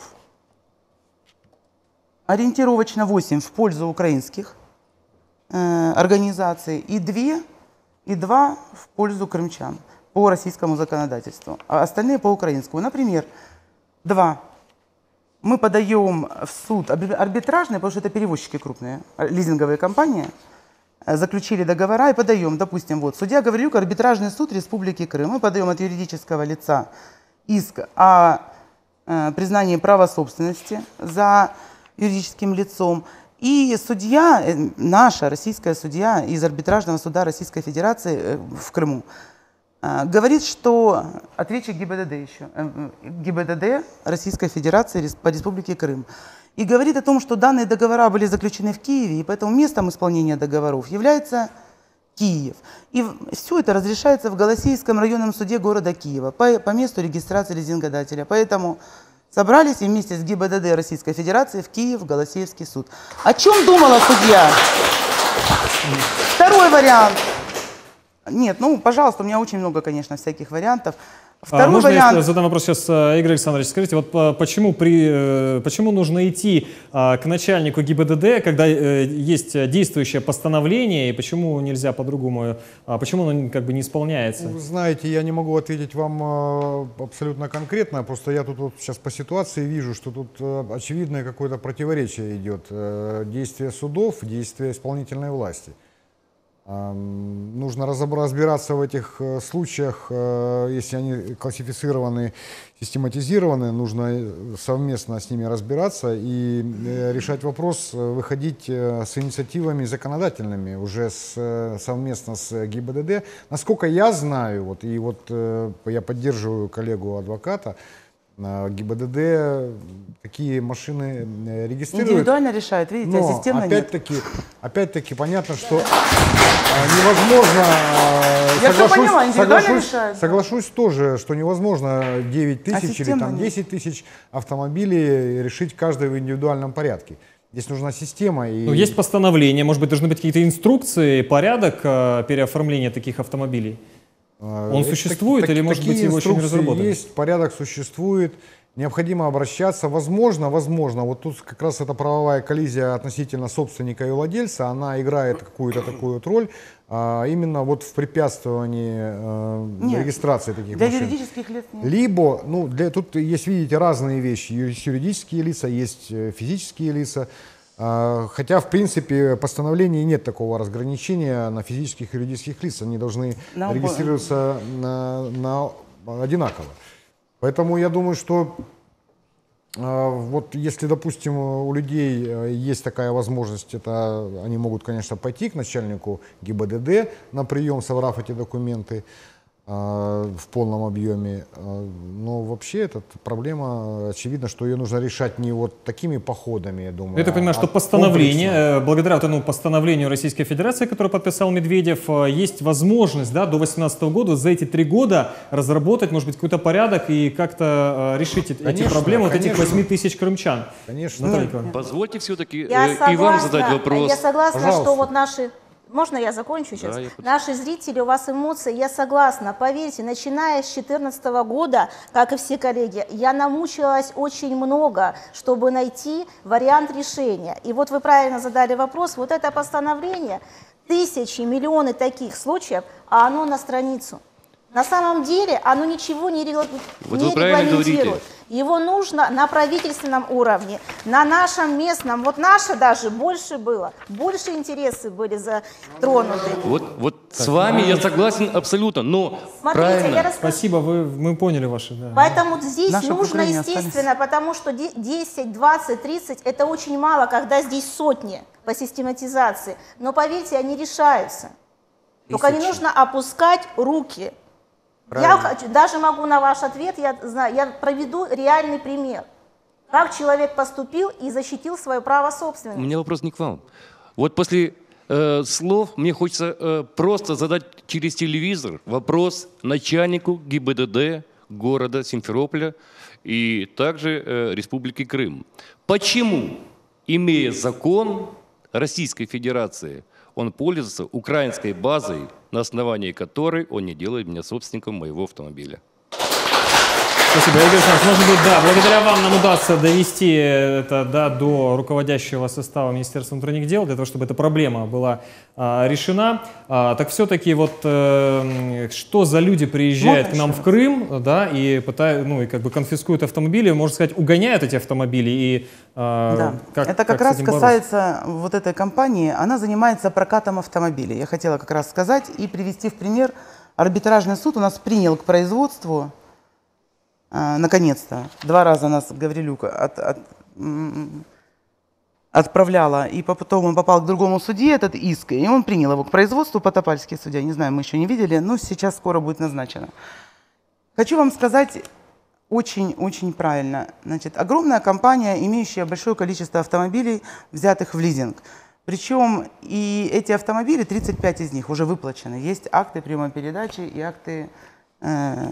ориентировочно восемь в пользу украинских э, организаций и две и два в пользу крымчан по российскому законодательству, а остальные по украинскому. Например, два. Мы подаем в суд арбитражный, потому что это перевозчики крупные, лизинговые компании, заключили договора и подаем, допустим, вот, судья Гаврилюк, арбитражный суд Республики Крым. Мы подаем от юридического лица иск о э, признание права собственности за юридическим лицом. И судья, э, наша российская судья из арбитражного суда Российской Федерации э, в Крыму, э, говорит, что ответчик ГИБДД еще, э, ГИБДД Российской Федерации по Республике Крым, и говорит о том, что данные договора были заключены в Киеве, и поэтому местом исполнения договоров является Киев. И все это разрешается в Голосеевском районном суде города Киева по, по месту регистрации лизингодателя. Поэтому собрались и вместе с ГИБДД Российской Федерации в Киев, в Голосеевский суд. О чем думала судья? Второй вариант. Нет, ну, пожалуйста, у меня очень много, конечно, всяких вариантов. Второй а, можно вариант... я задам вопрос сейчас, Игорь Александрович? Скажите, вот почему, при, почему нужно идти к начальнику ГИБДД, когда есть действующее постановление, и почему нельзя по-другому, почему оно как бы не исполняется? Вы знаете, я не могу ответить вам абсолютно конкретно, просто я тут вот сейчас по ситуации вижу, что тут очевидное какое-то противоречие идет. Действия судов, действия исполнительной власти. Нужно разбираться в этих случаях, если они классифицированы, систематизированы, нужно совместно с ними разбираться и решать вопрос, выходить с инициативами законодательными уже с, совместно с ГИБДД. Насколько я знаю, вот, и вот я поддерживаю коллегу-адвоката, ГИБДД такие машины регистрирует. Индивидуально решает, видите, но а системно опять-таки, опять-таки понятно, что невозможно, я соглашусь, все поняла, соглашусь, решает, соглашусь тоже, что невозможно девять тысяч а или там десять тысяч автомобилей решить каждый в индивидуальном порядке. Здесь нужна система. И... Ну, есть постановление, может быть, должны быть какие-то инструкции, порядок переоформления таких автомобилей? Он это, существует так, или, может быть, его еще не разработали? Есть, порядок существует, необходимо обращаться. Возможно, возможно, вот тут как раз эта правовая коллизия относительно собственника и владельца, она играет какую-то такую вот роль, а, именно вот в препятствовании а, нет, регистрации таких для машин. юридических лиц нет. Либо, ну, для, тут есть, видите, разные вещи. Есть юридические лица, есть физические лица. Хотя, в принципе, в постановлении нет такого разграничения на физических и юридических лиц. Они должны на регистрироваться на, на одинаково. Поэтому я думаю, что вот если, допустим, у людей есть такая возможность, это они могут, конечно, пойти к начальнику ГИБДД на прием, соврав эти документы в полном объеме. Но вообще эта проблема, очевидно, что ее нужно решать не вот такими походами, я думаю. Я так понимаю, а что постановление, комплексно. Благодаря вот этому постановлению Российской Федерации, которое подписал Медведев, есть возможность, да, до две тысячи восемнадцатого года за эти три года разработать, может быть, какой-то порядок и как-то решить конечно, эти проблемы конечно. Вот этих восьми тысяч крымчан. Конечно. Позвольте все-таки э, и вам задать вопрос. Я согласна, Пожалуйста. что вот наши... Можно я закончу сейчас? Да, я... Наши зрители, у вас эмоции, я согласна. Поверьте, начиная с две тысячи четырнадцатого года, как и все коллеги, я намучилась очень много, чтобы найти вариант решения. И вот вы правильно задали вопрос, вот это постановление, тысячи, миллионы таких случаев, а оно на страницу. На самом деле оно ничего не, регла... вот не регламентирует. Говорите. Его нужно на правительственном уровне, на нашем местном. Вот наше даже больше было, больше интересы были затронуты. Вот, вот с вами я согласен абсолютно, но смотрите, правильно. Я расскажу. Спасибо, вы, мы поняли ваши. Да. Поэтому здесь Наши нужно, естественно, остались. Потому что десять, двадцать, тридцать это очень мало, когда здесь сотни по систематизации. Но поверьте, они решаются. Только не нужно опускать руки. Я хочу, даже могу на ваш ответ, я, знаю, я проведу реальный пример. Как человек поступил и защитил свое право собственности. У меня вопрос не к вам. Вот после э, слов мне хочется э, просто задать через телевизор вопрос начальнику ГИБДД города Симферополя и также э, Республики Крым. Почему, имея закон Российской Федерации, он пользуется украинской базой, на основании которой он не делает меня собственником моего автомобиля? Спасибо, Игорь Александрович. Может быть, да, благодаря вам нам удастся довести это да, до руководящего состава Министерства внутренних дел, для того, чтобы эта проблема была а, решена. А, так все-таки вот а, что за люди приезжают Можно к нам в Крым, да, и пытают, ну и как бы конфискуют автомобили, можно сказать, угоняют эти автомобили и а, да. как, это как, как раз касается бороться? Вот этой компании, она занимается прокатом автомобилей. Я хотела как раз сказать и привести в пример. Арбитражный суд у нас принял к производству наконец-то, два раза нас Гаврилюк от, от, отправляла, и потом он попал к другому судье, этот иск, и он принял его к производству, Потопальский судья, не знаю, мы еще не видели, но сейчас скоро будет назначено. Хочу вам сказать очень-очень правильно. Значит, огромная компания, имеющая большое количество автомобилей, взятых в лизинг. Причем и эти автомобили, тридцать пять из них уже выплачены. Есть акты прямой передачи и акты э,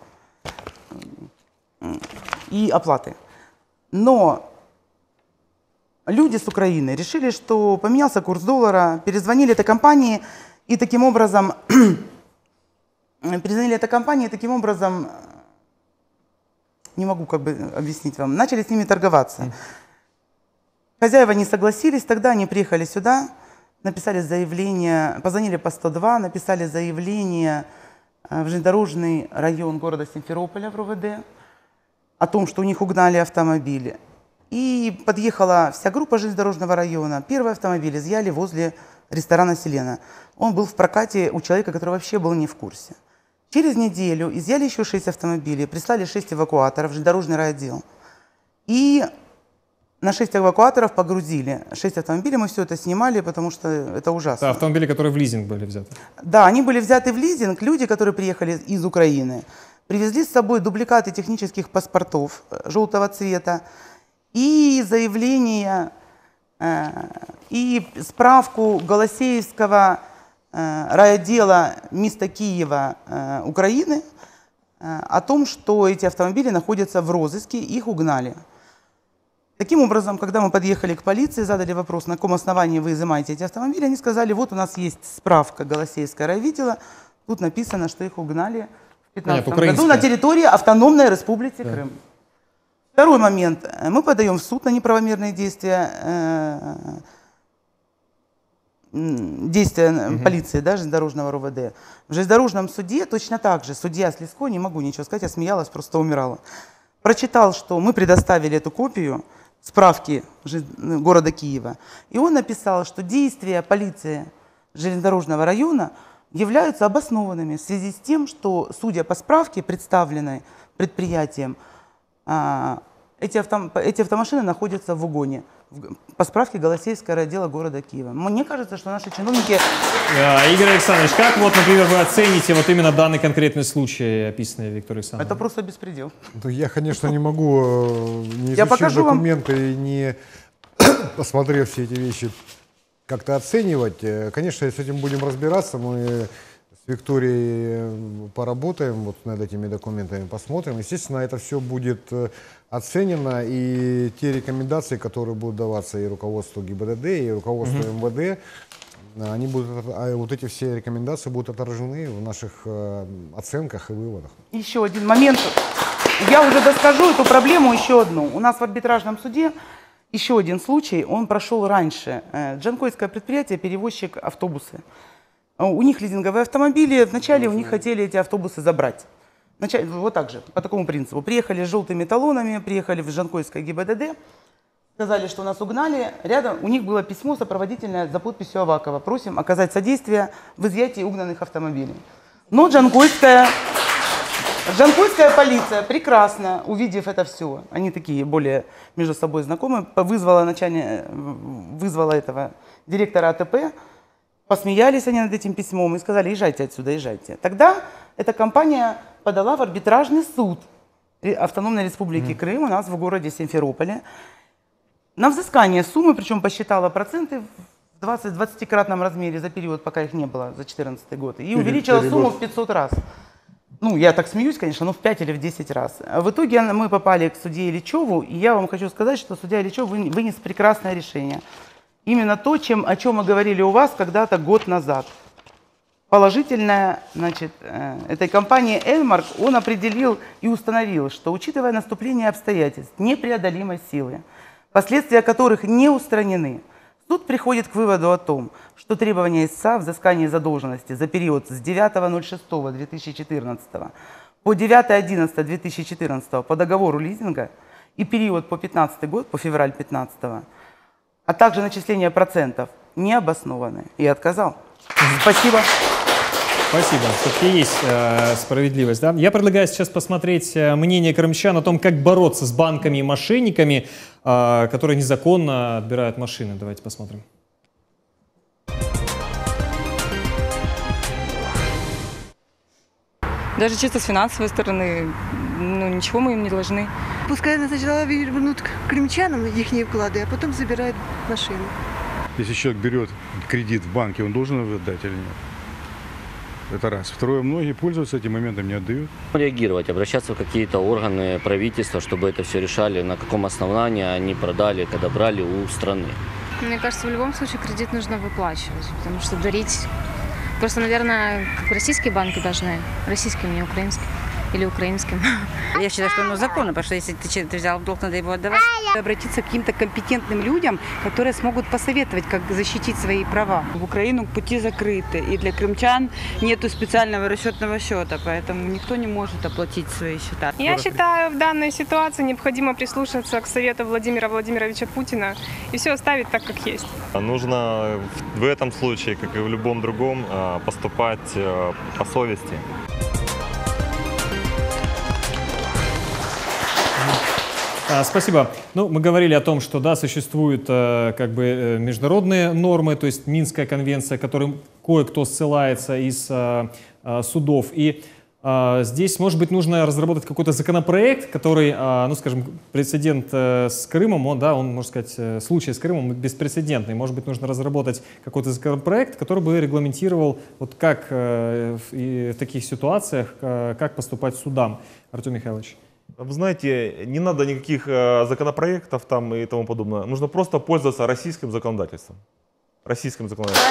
и оплаты. Но люди с Украины решили, что поменялся курс доллара, перезвонили этой компании и таким образом, перезвонили этой компании и таким образом, не могу как бы объяснить вам, начали с ними торговаться. Хозяева не согласились, тогда они приехали сюда, написали заявление, позвонили по сто два, написали заявление в железнодорожный район города Симферополя в РОВД о том, что у них угнали автомобили. И подъехала вся группа железнодорожного района. Первый автомобиль изъяли возле ресторана «Селена». Он был в прокате у человека, который вообще был не в курсе. Через неделю изъяли еще шесть автомобилей, прислали шесть эвакуаторов в железнодорожный райотдел. И на шесть эвакуаторов погрузили. шесть автомобилей, мы все это снимали, потому что это ужасно. Это автомобили, которые в лизинг были взяты. Да, они были взяты в лизинг. Люди, которые приехали из Украины, привезли с собой дубликаты технических паспортов желтого цвета и заявление, э, и справку Голосеевского э, райотдела места Киева, э, Украины, э, о том, что эти автомобили находятся в розыске, их угнали. Таким образом, когда мы подъехали к полиции, задали вопрос, на каком основании вы изымаете эти автомобили, они сказали, вот у нас есть справка Голосеевского райвидела, тут написано, что их угнали в две тысячи пятнадцатом году на территории автономной республики да. Крым. Второй момент. Мы подаем в суд на неправомерные действия, э, действия угу. полиции, да, железнодорожного РОВД. В железнодорожном суде точно так же, судья Слизко, не могу ничего сказать, я смеялась, просто умирала, прочитал, что мы предоставили эту копию, справки города Киева, и он написал, что действия полиции железнодорожного района являются обоснованными в связи с тем, что, судя по справке, представленной предприятием, эти, авто, эти автомашины находятся в угоне. По справке Голосеевского райотдела города Киева. Мне кажется, что наши чиновники... Игорь Александрович, как вот, например, вы оцените вот именно данный конкретный случай, описанный Викторией Александровной? Это просто беспредел. Я, конечно, не могу, не изучив документы вам... и не посмотрев все эти вещи, как-то оценивать. Конечно, с этим будем разбираться. Мы с Викторией поработаем вот над этими документами, посмотрим. Естественно, это все будет оценено, и те рекомендации, которые будут даваться и руководству ГИБДД, и руководству mm-hmm. МВД, они будут, вот эти все рекомендации будут отражены в наших э, оценках и выводах. Еще один момент. Я уже доскажу эту проблему, еще одну. У нас в арбитражном суде еще один случай, он прошел раньше. Джанкойское предприятие, перевозчик автобусы. У них лизинговые автомобили, вначале у них хотели эти автобусы забрать. Вот так же, по такому принципу. Приехали с желтыми талонами, приехали в Жанкойское ГИБДД, сказали, что нас угнали. Рядом у них было письмо сопроводительное за подписью Авакова. Просим оказать содействие в изъятии угнанных автомобилей. Но Джанкойская, Джанкойская полиция прекрасно, увидев это все, они такие более между собой знакомы, вызвала, начальник, вызвала этого директора АТП, посмеялись они над этим письмом и сказали, езжайте отсюда, езжайте. Тогда эта компания подала в арбитражный суд Автономной Республики mm. Крым у нас в городе Симферополе на взыскание суммы, причем посчитала проценты в двадцати-двадцатикратном размере за период, пока их не было, за две тысячи четырнадцатый год, и увеличила сумму в пятьсот раз. Ну, я так смеюсь, конечно, но в пять или в десять раз. В итоге мы попали к судье Ильичеву, и я вам хочу сказать, что судья Ильичев вынес прекрасное решение. Именно то, чем, о чем мы говорили у вас когда-то год назад. Положительное, значит, э, этой компании «Эльмарк» он определил и установил, что, учитывая наступление обстоятельств непреодолимой силы, последствия которых не устранены, суд приходит к выводу о том, что требования истца о взыскании задолженности за период с девятого ноль шестого две тысячи четырнадцатого по девятое одиннадцатое две тысячи четырнадцатого по договору лизинга и период по пятнадцатый год, по февраль пятнадцатого, а также начисление процентов не обоснованы. И отказал. Спасибо. Спасибо. Все-таки есть э, справедливость. Да? Я предлагаю сейчас посмотреть э, мнение крымчан о том, как бороться с банками и мошенниками, э, которые незаконно отбирают машины. Давайте посмотрим. Даже чисто с финансовой стороны, ну, ничего мы им не должны. Пускай сначала вернут крымчанам их вклады, а потом забирают машину. Если человек берет кредит в банке, он должен его отдать или нет? Это раз. Второе, многие пользуются этим моментом, не отдают. Реагировать, обращаться в какие-то органы правительства, чтобы это все решали, на каком основании они продали, когда брали у страны. Мне кажется, в любом случае кредит нужно выплачивать, потому что дарить... Просто, наверное, как российские банки должны, российским, не украинским. Или украинским. Я считаю, что оно законно, потому что если ты, ты взял долг, надо его отдавать. Обратиться к каким-то компетентным людям, которые смогут посоветовать, как защитить свои права. В Украину пути закрыты, и для крымчан нету специального расчетного счета, поэтому никто не может оплатить свои счета. Я считаю, в данной ситуации необходимо прислушаться к совету Владимира Владимировича Путина и все оставить так, как есть. Нужно в этом случае, как и в любом другом, поступать по совести. Спасибо. Ну, мы говорили о том, что да, существуют э, как бы э, международные нормы, то есть Минская конвенция, к которым кое-кто ссылается из э, э, судов. И э, здесь, может быть, нужно разработать какой-то законопроект, который, э, ну, скажем, прецедент э, с Крымом, он, да, он, можно сказать, э, случай с Крымом беспрецедентный. Может быть, нужно разработать какой-то законопроект, который бы регламентировал, вот как э, в, и в таких ситуациях, э, как поступать судам. Артем Михайлович. Вы знаете, не надо никаких э, законопроектов там и тому подобное. Нужно просто пользоваться российским законодательством. Российским законодательством.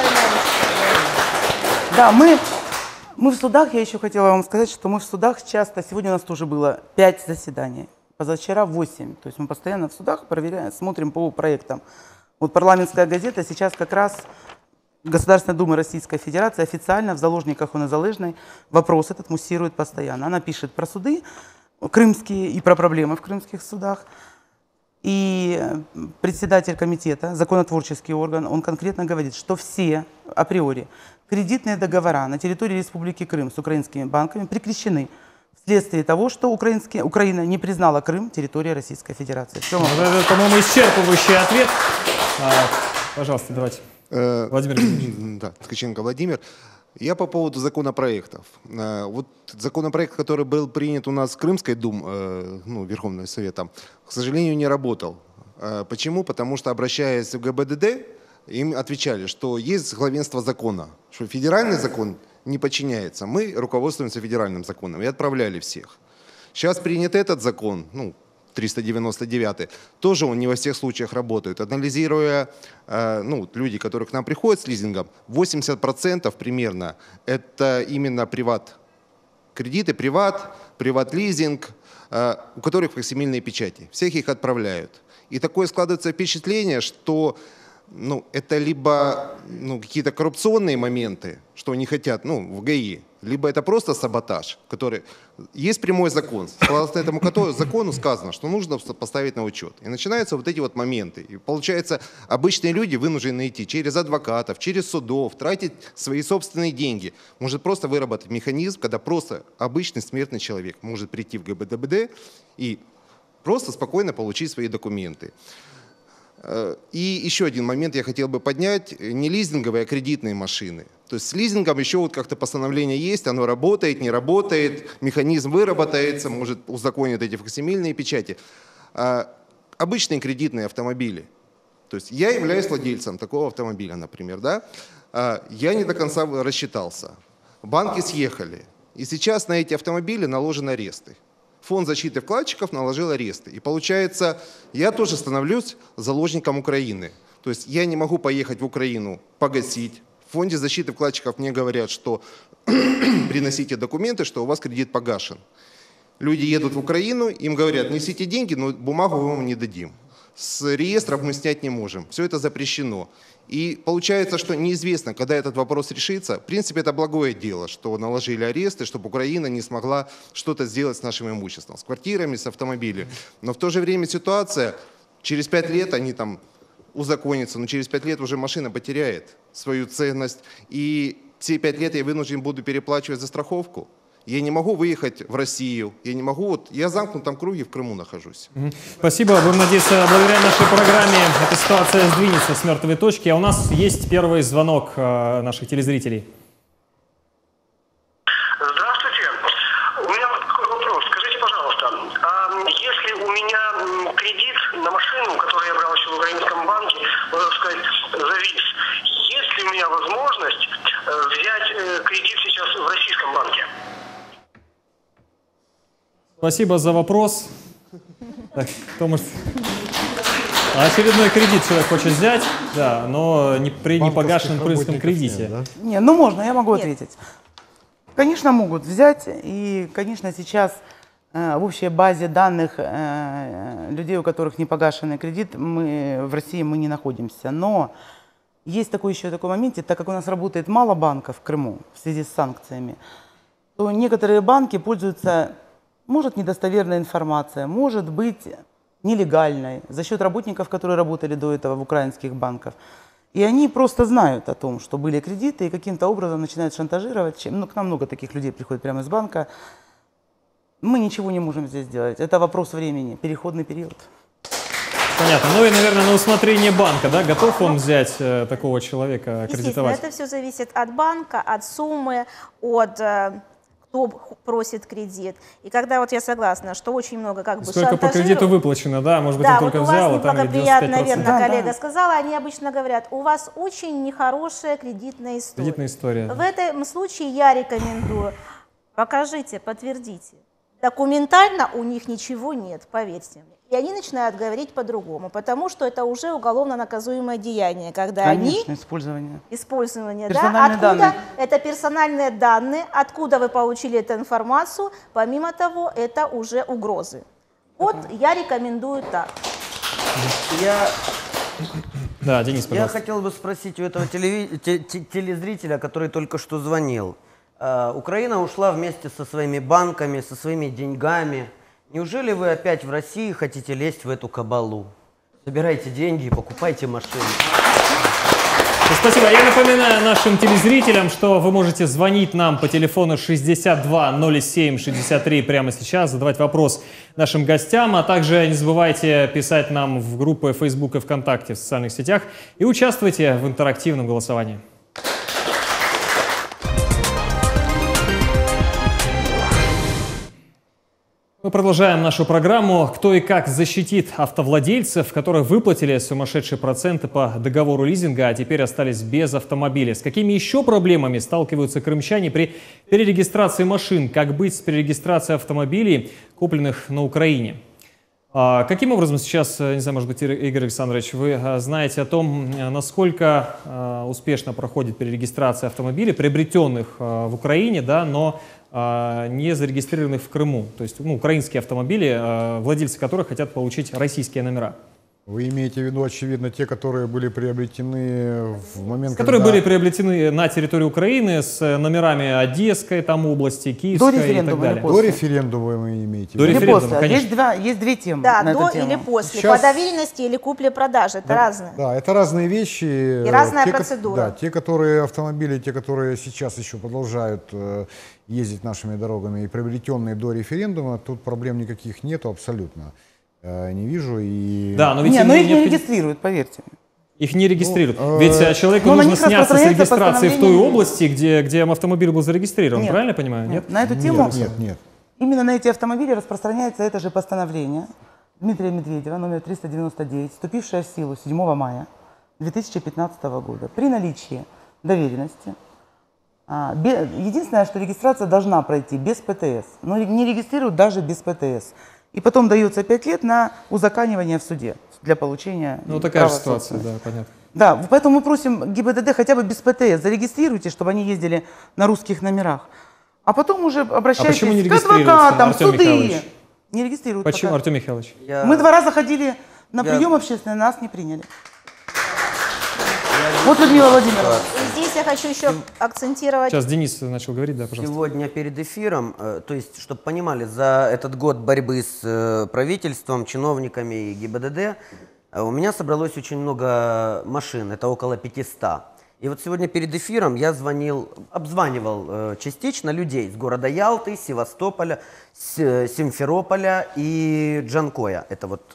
Да, мы, мы в судах, я еще хотела вам сказать, что мы в судах часто, сегодня у нас тоже было пять заседаний, позавчера восемь. То есть мы постоянно в судах проверяем, смотрим по проектам. Вот парламентская газета сейчас как раз Государственная Дума Российской Федерации официально в заложниках у Незалежной вопрос этот муссирует постоянно. Она пишет про суды крымские и про проблемы в крымских судах. И председатель комитета, законотворческий орган, он конкретно говорит, что все априори кредитные договора на территории Республики Крым с украинскими банками прекращены вследствие того, что украинские, Украина не признала Крым территорией Российской Федерации. Ну, это, по-моему, исчерпывающий ответ. А, пожалуйста, давайте. Владимир Ильич. Да, Ткаченко Владимир. Я по поводу законопроектов. Вот законопроект, который был принят у нас в Крымской Думе, ну, Верховным Советом, к сожалению, не работал. Почему? Потому что, обращаясь в ГИБДД, им отвечали, что есть главенство закона, что федеральный закон не подчиняется. Мы руководствуемся федеральным законом и отправляли всех. Сейчас принят этот закон, ну, триста девяносто девятый, тоже он не во всех случаях работает. Анализируя, э, ну, люди, которые к нам приходят с лизингом, восемьдесят процентов примерно это именно приват-кредиты, приват, приват-лизинг, э, у которых факсимильные печати. Всех их отправляют. И такое складывается впечатление, что ну, это либо ну, какие-то коррупционные моменты, что они хотят ну, в ГАИ, либо это просто саботаж, который... Есть прямой закон. Согласно этому закону сказано, что нужно поставить на учет. И начинаются вот эти вот моменты. И получается, обычные люди вынуждены идти через адвокатов, через судов, тратить свои собственные деньги. Может просто выработать механизм, когда просто обычный смертный человек может прийти в ГИБДД и просто спокойно получить свои документы. И еще один момент я хотел бы поднять. Не лизинговые, а кредитные машины. То есть с лизингом еще вот как-то постановление есть, оно работает, не работает, механизм выработается, может узаконить эти факсимильные печати. А обычные кредитные автомобили. То есть я являюсь владельцем такого автомобиля, например, да? А я не до конца рассчитался. Банки съехали. И сейчас на эти автомобили наложены аресты. Фонд защиты вкладчиков наложил аресты. И получается, я тоже становлюсь заложником Украины. То есть я не могу поехать в Украину погасить. В фонде защиты вкладчиков мне говорят, что приносите документы, что у вас кредит погашен. Люди едут в Украину, им говорят, несите деньги, но бумагу мы вам не дадим. С реестров мы снять не можем. Все это запрещено. И получается, что неизвестно, когда этот вопрос решится. В принципе, это благое дело, что наложили аресты, чтобы Украина не смогла что-то сделать с нашим имуществом, с квартирами, с автомобилями. Но в то же время ситуация, через пять лет они там узаконятся, но через пять лет уже машина потеряет свою ценность. И те пять лет я вынужден буду переплачивать за страховку. Я не могу выехать в Россию, я не могу, вот я в замкнутом круге в Крыму нахожусь. Спасибо. Будем надеяться, благодаря нашей программе эта ситуация сдвинется с мертвой точки. А у нас есть первый звонок э, наших телезрителей. Здравствуйте. У меня вот такой вопрос. Скажите, пожалуйста, а если у меня кредит на машину, которую я брал еще в украинском банке, можно сказать, завис, есть ли у меня возможность взять кредит сейчас в российском банке? Спасибо за вопрос. Так, кто может... Очередной кредит человек хочет взять, да, но не при непогашенном крымском кредите. Нет, да? Не, ну можно, я могу Нет. ответить. Конечно, могут взять, и, конечно, сейчас э, в общей базе данных э, людей, у которых не погашенный кредит, мы в России мы не находимся. Но есть такой еще такой момент, так как у нас работает мало банков в Крыму в связи с санкциями, то некоторые банки пользуются, может, недостоверная информация, может быть нелегальной, за счет работников, которые работали до этого в украинских банках. И они просто знают о том, что были кредиты, и каким-то образом начинают шантажировать. Ну, к нам много таких людей приходит прямо из банка. Мы ничего не можем здесь сделать. Это вопрос времени, переходный период. Понятно. Ну и, наверное, на усмотрение банка, да? Готов он взять э, такого человека, кредитовать? Это все зависит от банка, от суммы, от... Э, кто просит кредит. И когда вот я согласна, что очень много как бы сколько по кредиту выплачено, да? Может быть, да, он вот только у взял, вас а там неблагоприятно, наверное, да, коллега да. сказала, они обычно говорят, у вас очень нехорошая кредитная история. Кредитная история. В этом случае я рекомендую, покажите, подтвердите. Документально у них ничего нет, поверьте мне. И они начинают говорить по-другому, потому что это уже уголовно наказуемое деяние, когда Конечно, они... использование. Использование, да? Персональные Откуда данные. это персональные данные, откуда вы получили эту информацию, помимо того, это уже угрозы. Вот я рекомендую так. Я... Да, Денис, пожалуйста. Я хотел бы спросить у этого телеви... телезрителя, который только что звонил. Uh, Украина ушла вместе со своими банками, со своими деньгами. Неужели вы опять в России хотите лезть в эту кабалу? Собирайте деньги и покупайте машины. Спасибо. Я напоминаю нашим телезрителям, что вы можете звонить нам по телефону шестьдесят два ноль семь шестьдесят три прямо сейчас, задавать вопрос нашим гостям, а также не забывайте писать нам в группы Facebook и ВКонтакте в социальных сетях и участвуйте в интерактивном голосовании. Мы продолжаем нашу программу «Кто и как защитит автовладельцев, которые выплатили сумасшедшие проценты по договору лизинга, а теперь остались без автомобиля». С какими еще проблемами сталкиваются крымчане при перерегистрации машин? Как быть с перерегистрацией автомобилей, купленных на Украине? А каким образом сейчас, не знаю, может быть, Игорь Александрович, вы знаете о том, насколько успешно проходит перерегистрация автомобилей, приобретенных в Украине, да, но не зарегистрированных в Крыму, то есть ну, украинские автомобили, владельцы которых хотят получить российские номера. Вы имеете в виду, очевидно, те, которые были приобретены в момент, которые когда... были приобретены на территории Украины с номерами Одесской там области, Киевской и так далее. До референдума вы имеете? До или референдума, после. конечно. Есть, два, есть две темы Да, на до эту тему. или после. Сейчас... По доверенности или купле-продаже. Это да, разные. Да, это разные вещи. И разная те, процедура. Да, те, которые автомобили, те, которые сейчас еще продолжают э, ездить нашими дорогами и приобретенные до референдума, тут проблем никаких нету абсолютно. Не вижу и... Да, но ведь не, но их не нет... регистрируют, поверьте. Их не регистрируют. Ну, ведь э... человеку но нужно сняться с регистрации в той области, где, где автомобиль был зарегистрирован. Нет. Правильно я понимаю? Нет. На эту тему нет, нет, нет. Именно на эти автомобили распространяется это же постановление Дмитрия Медведева, номер триста девяносто девять, вступившее в силу седьмого мая две тысячи пятнадцатого года. При наличии доверенности. Единственное, что регистрация должна пройти без ПТС. Но не регистрируют даже без ПТС. И потом дается пять лет на узаконивание в суде для получения Ну, такая же ситуация, да, понятно. Да, поэтому мы просим ГИБДД хотя бы без ПТС зарегистрируйте, чтобы они ездили на русских номерах. А потом уже обращайтесь а к адвокатам, в суды. Михайлович? Не регистрируют. Почему, пока. Артем Михайлович? Я... Мы два раза ходили на Я... прием общественный, нас не приняли. Вот, Людмила Владимировна. И здесь я хочу еще акцентировать... Сейчас Денис начал говорить, да, пожалуйста. Сегодня перед эфиром, то есть, чтобы понимали, за этот год борьбы с правительством, чиновниками и ГИБДД у меня собралось очень много машин, это около пятисот. И вот сегодня перед эфиром я звонил, обзванивал э, частично людей с города Ялты, Севастополя, с, Симферополя и Джанкоя. Это вот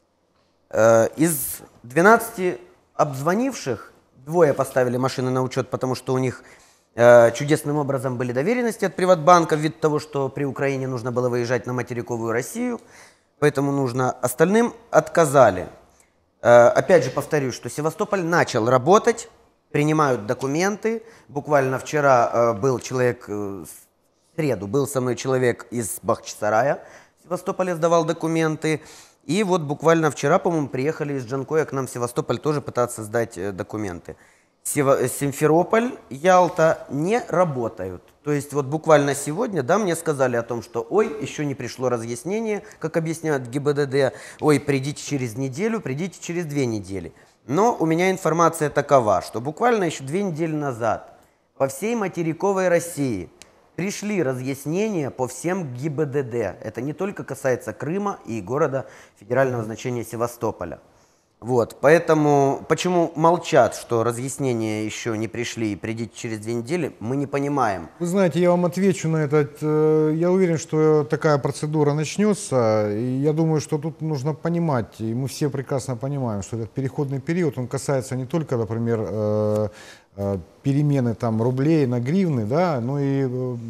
э, из двенадцати обзвонивших двое поставили машины на учет, потому что у них э, чудесным образом были доверенности от Приватбанка ввиду того, что при Украине нужно было выезжать на материковую Россию, поэтому нужно. Остальным отказали. Э, опять же повторюсь, что Севастополь начал работать, принимают документы. Буквально вчера э, был человек, э, в среду был со мной человек из Бахчисарая, в Севастополе сдавал документы. И вот буквально вчера, по-моему, приехали из Джанкоя к нам в Севастополь тоже пытаться сдать э, документы. Сева Симферополь, Ялта не работают. То есть вот буквально сегодня, да, мне сказали о том, что ой, еще не пришло разъяснение, как объясняют в ГИБДД, ой, придите через неделю, придите через две недели. Но у меня информация такова, что буквально еще две недели назад по всей материковой России пришли разъяснения по всем ГИБДД. Это не только касается Крыма и города федерального значения Севастополя. Вот, поэтому почему молчат, что разъяснения еще не пришли и придите через две недели, мы не понимаем. Вы знаете, я вам отвечу на этот. Я уверен, что такая процедура начнется. И я думаю, что тут нужно понимать, и мы все прекрасно понимаем, что этот переходный период, он касается не только, например, перемены там рублей на гривны, да, но и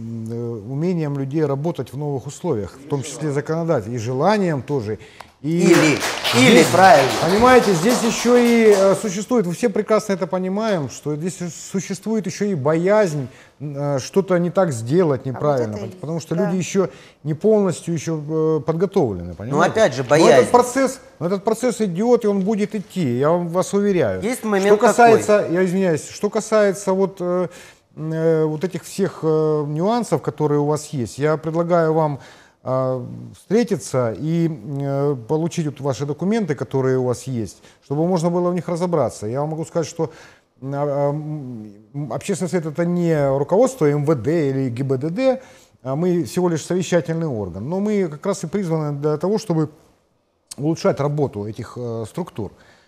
умением людей работать в новых условиях, в том числе законодателей, и желанием тоже. И или, здесь, или, правильно. Понимаете, здесь еще и э, существует, вы все прекрасно это понимаем, что здесь существует еще и боязнь э, что-то не так сделать неправильно, а вот потому что да. люди еще не полностью еще э, подготовлены, понимаете? Ну опять же, боязнь. Но этот процесс, но этот процесс идет, и он будет идти, я вас уверяю. Есть момент что касается, такой. я извиняюсь, что касается вот, э, э, вот этих всех э, нюансов, которые у вас есть, я предлагаю вам встретиться и э, получить вот ваши документы, которые у вас есть, чтобы можно было в них разобраться. Я вам могу сказать, что э, э, общественный совет это не руководство эм вэ дэ или ГИБДД, а мы всего лишь совещательный орган. Но мы как раз и призваны для того, чтобы улучшать работу этих э, структур.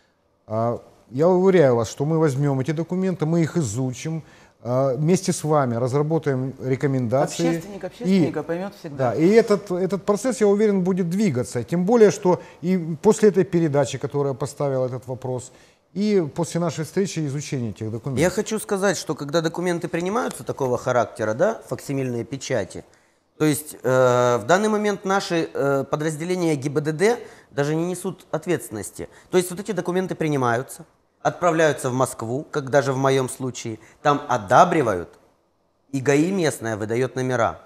Э, я уверяю вас, что мы возьмем эти документы, мы их изучим, вместе с вами разработаем рекомендации. Общественник общественника и, поймет всегда. Да, и этот, этот процесс, я уверен, будет двигаться. Тем более, что и после этой передачи, которая поставила этот вопрос, и после нашей встречи изучения этих документов. Я хочу сказать, что когда документы принимаются такого характера, да, факсимильные печати, то есть э, в данный момент наши э, подразделения ГИБДД даже не несут ответственности. То есть вот эти документы принимаются, отправляются в Москву, как даже в моем случае, там одабривают, и ГАИ местная выдает номера.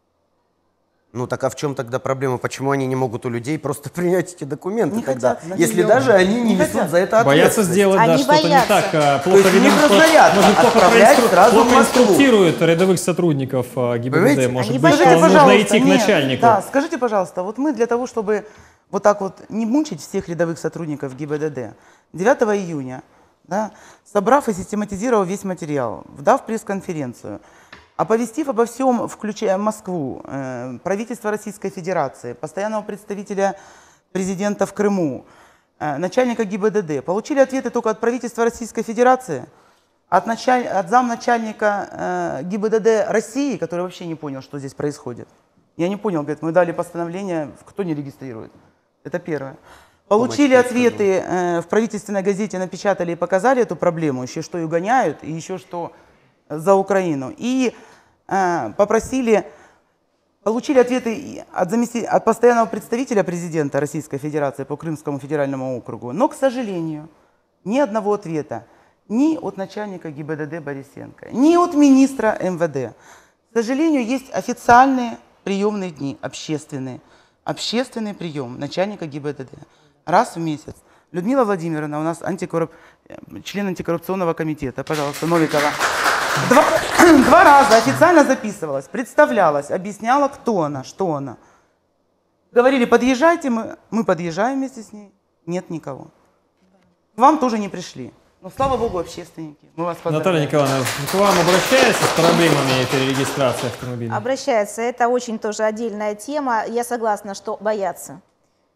Ну так а в чем тогда проблема? Почему они не могут у людей просто принять эти документы не тогда, хотят, если даже они не, не несут хотят. За это ответственность? Боятся сделать, да, что-то не так. Плохо, То есть видим, их разнарядно может, отправлять плохо, сразу плохо в Москву. инструктируют рядовых сотрудников ГИБДД. Может они быть, что нужно идти к нет, начальнику. Да, скажите, пожалуйста, вот мы для того, чтобы вот так вот не мучить всех рядовых сотрудников ГИБДД, девятого июня, да, собрав и систематизировав весь материал, дав пресс-конференцию, оповестив обо всем, включая Москву, э, правительство Российской Федерации, постоянного представителя президента в Крыму, э, начальника ГИБДД, получили ответы только от правительства Российской Федерации, от, началь... от замначальника э, ГИБДД России, который вообще не понял, что здесь происходит. Я не понял, говорит, мы дали постановление, кто не регистрирует. Это первое. Получили ответы э, в правительственной газете, напечатали и показали эту проблему, еще что и угоняют, и еще что за Украину. И э, попросили, получили ответы от, замести, от постоянного представителя президента Российской Федерации по Крымскому федеральному округу. Но, к сожалению, ни одного ответа ни от начальника ГИБДД Борисенко, ни от министра эм вэ дэ. К сожалению, есть официальные приемные дни, общественные. Общественный прием начальника ГИБДД. Раз в месяц. Людмила Владимировна, у нас антикорруп... член антикоррупционного комитета, пожалуйста, Новикова. Два, два раза официально записывалась, представлялась, объясняла, кто она, что она. Говорили, подъезжайте, мы, мы подъезжаем вместе с ней. Нет никого. К вам тоже не пришли. Но, слава богу, общественники. Мы вас поздравляем. Наталья Николаевна, к вам обращаются с проблемами перерегистрации автомобиля? Обращаются. Это очень тоже отдельная тема. Я согласна, что боятся.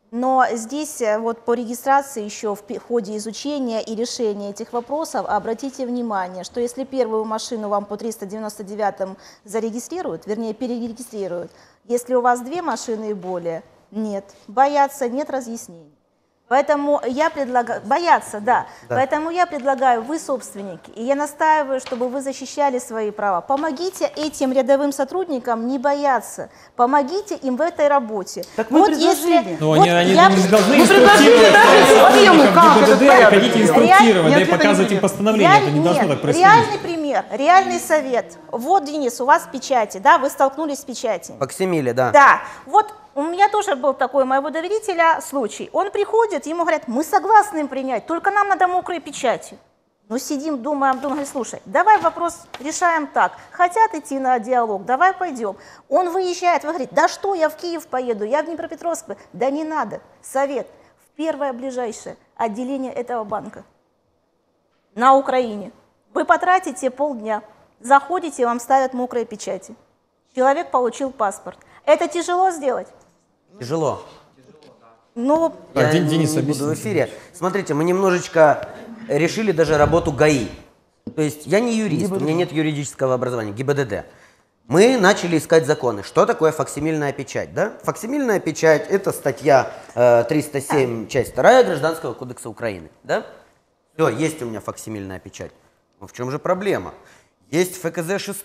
Но здесь вот по регистрации еще в ходе изучения и решения этих вопросов обратите внимание, что если первую машину вам по триста девяносто девятому зарегистрируют, вернее перерегистрируют, если у вас две машины и более, нет, бояться, нет разъяснений. Поэтому я предлагаю, бояться, да. да, поэтому я предлагаю, вы собственники, и я настаиваю, чтобы вы защищали свои права. Помогите этим рядовым сотрудникам не бояться, помогите им в этой работе. Так мы вот предложили. Если, Но вот они, они я... не должны мы инструктировать сотрудников ГИБДД, ходите инструктировать, да и Нет, показывать им постановление. Реаль... Это не должно Нет, так происходить. Реальный пример, реальный совет. Вот, Денис, у вас печати, да, вы столкнулись с печатями. Факсимиле, да. Да, вот. У меня тоже был такой у моего доверителя случай. Он приходит, ему говорят, мы согласны им принять, только нам надо мокрые печати. Ну сидим, думаем, думаем, слушай, давай вопрос решаем так. Хотят идти на диалог, давай пойдем. Он выезжает, вы говорите, да что, я в Киев поеду, я в Днепропетровск. Да не надо, совет, в первое ближайшее отделение этого банка на Украине. Вы потратите полдня, заходите, вам ставят мокрые печати. Человек получил паспорт. Это тяжело сделать? Тяжело. Ну, я Ден, Денис, не буду в эфире. Смотрите, мы немножечко решили даже работу ГАИ. То есть я не юрист, ГИБДД. У меня нет юридического образования, ГИБДД. Мы начали искать законы. Что такое факсимильная печать? Да? Факсимильная печать – это статья э, триста семь, часть вторая Гражданского кодекса Украины. Да? Все, есть у меня факсимильная печать. Но в чем же проблема? Есть ФКЗ шесть,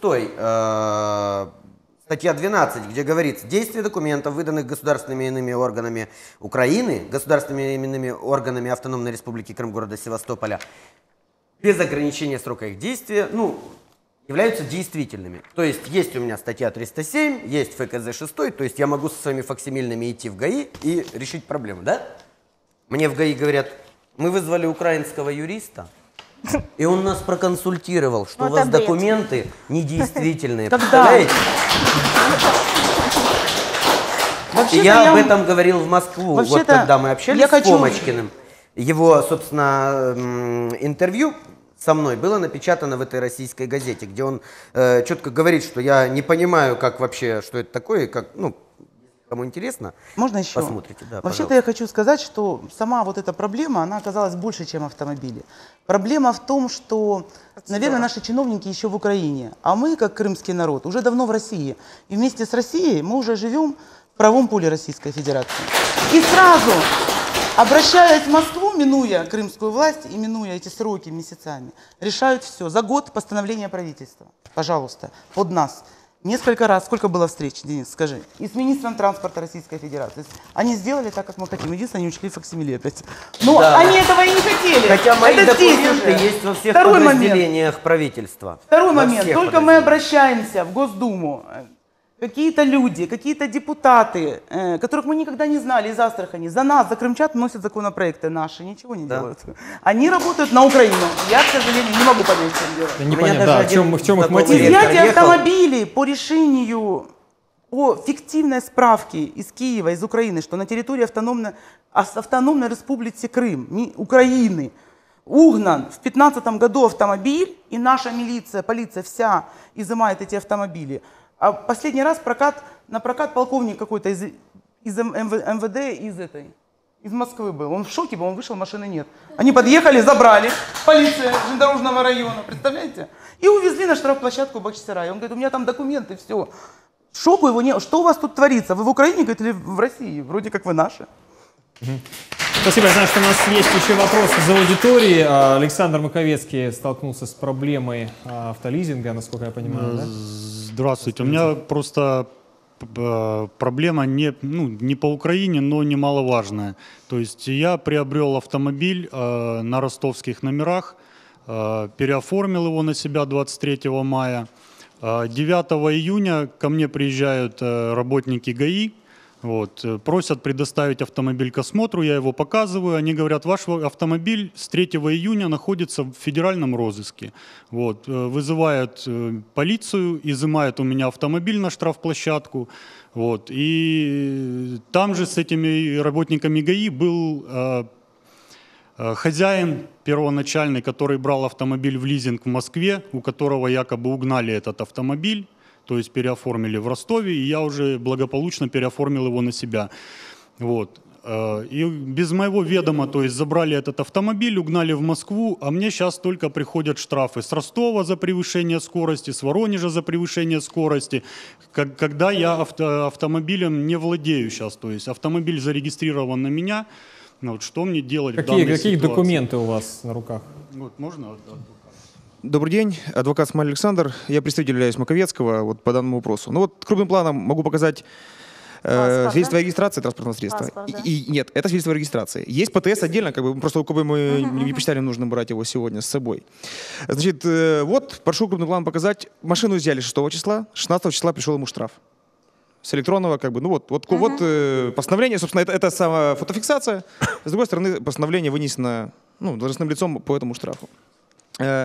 э, статья двенадцать, где говорится, действие документов, выданных государственными иными органами Украины, государственными иными органами Автономной Республики Крым, города Севастополя, без ограничения срока их действия, ну, являются действительными. То есть есть у меня статья триста семь, есть ФКЗ шесть, то есть я могу со своими факсимильными идти в ГАИ и решить проблему, да? Мне в ГАИ говорят, мы вызвали украинского юриста, и он нас проконсультировал, что вот у вас бред. документы недействительные. Когда? Я, я об этом говорил в Москву, вот когда мы общались с хочу... Фомочкиным. Его, собственно, интервью со мной было напечатано в этой российской газете, где он э, четко говорит, что я не понимаю, как вообще, что это такое, как, ну, кому интересно, можно еще? Посмотрите. Да, вообще-то я хочу сказать, что сама вот эта проблема, она оказалась больше, чем автомобили. Проблема в том, что, наверное, наши чиновники еще в Украине, а мы, как крымский народ, уже давно в России. И вместе с Россией мы уже живем в правом поле Российской Федерации. И сразу, обращаясь в Москву, минуя крымскую власть и минуя эти сроки месяцами, решают все. За год постановление правительства, пожалуйста, под нас. Несколько раз, сколько было встреч, Денис, скажи, и с министром транспорта Российской Федерации. Они сделали так, как мы хотим. Единственное, они учли факсимиле опять. Но да. Они этого и не хотели. Хотя мои это документы есть во всех Второй подразделениях момент. правительства. Второй момент. Только мы обращаемся в Госдуму, какие-то люди, какие-то депутаты, э, которых мы никогда не знали из Астрахани, за нас, за крымчан носят законопроекты наши, ничего не да. делают. Они работают на Украину. Я, к сожалению, не могу понять, в чем дело. Да непонятно, да, в чем, в чем их мотив. Изъятие автомобилей по решению о фиктивной справке из Киева, из Украины, что на территории автономной, автономной республики Крым, Украины, угнан в пятнадцатом году автомобиль, и наша милиция, полиция вся изымает эти автомобили. А последний раз прокат, на прокат полковник какой-то из, из МВД, из этой, из Москвы был. Он в шоке был, он вышел, машины нет. Они подъехали, забрали, полиция железнодорожного района, представляете? И увезли на штрафплощадку Бахчисарай. Он говорит, у меня там документы, все. Шоку его не... Что у вас тут творится? Вы в Украине, говорит, или в России? Вроде как вы наши. Спасибо. Я знаю, что у нас есть еще вопросы из аудитории. Александр Маковецкий столкнулся с проблемой автолизинга, насколько я понимаю, да? Здравствуйте. У меня просто проблема не, ну, не по Украине, но немаловажная. То есть я приобрел автомобиль э, на ростовских номерах, э, переоформил его на себя двадцать третьего мая. Э, девятого июня ко мне приезжают э, работники ГАИ. Вот, просят предоставить автомобиль к осмотру, я его показываю, они говорят, ваш автомобиль с третьего июня находится в федеральном розыске. Вот, вызывают полицию, изымают у меня автомобиль на штрафплощадку. Вот, и там же с этими работниками ГАИ был э, э, хозяин первоначальный, который брал автомобиль в лизинг в Москве, у которого якобы угнали этот автомобиль. То есть переоформили в Ростове, и я уже благополучно переоформил его на себя. Вот. Э, И без моего ведома, то есть забрали этот автомобиль, угнали в Москву, а мне сейчас только приходят штрафы с Ростова за превышение скорости, с Воронежа за превышение скорости, как- когда я авто, автомобилем не владею сейчас, то есть автомобиль зарегистрирован на меня, ну вот что мне делать в Какие, данной какие ситуации? документы у вас на руках? Вот, можно? Добрый день, адвокат Смаль Александр. Я представитель являюсь Маковецкого вот, по данному вопросу. Ну вот крупным планом могу показать э, Паспорт, свидетельство да? о регистрации транспортного средства. Паспорт, да. И, и нет, это свидетельство о регистрации. Есть ПТС отдельно, как бы просто у кого мы Мгм, не мгм. посчитали, нужно брать его сегодня с собой. Значит, э, вот прошу крупным планом показать. Машину взяли шестого числа, шестнадцатого числа пришел ему штраф. С электронного, как бы, ну вот, вот, вот э, постановление, собственно, это, это сама фотофиксация. С другой стороны, постановление вынесено ну, должностным лицом по этому штрафу. Э,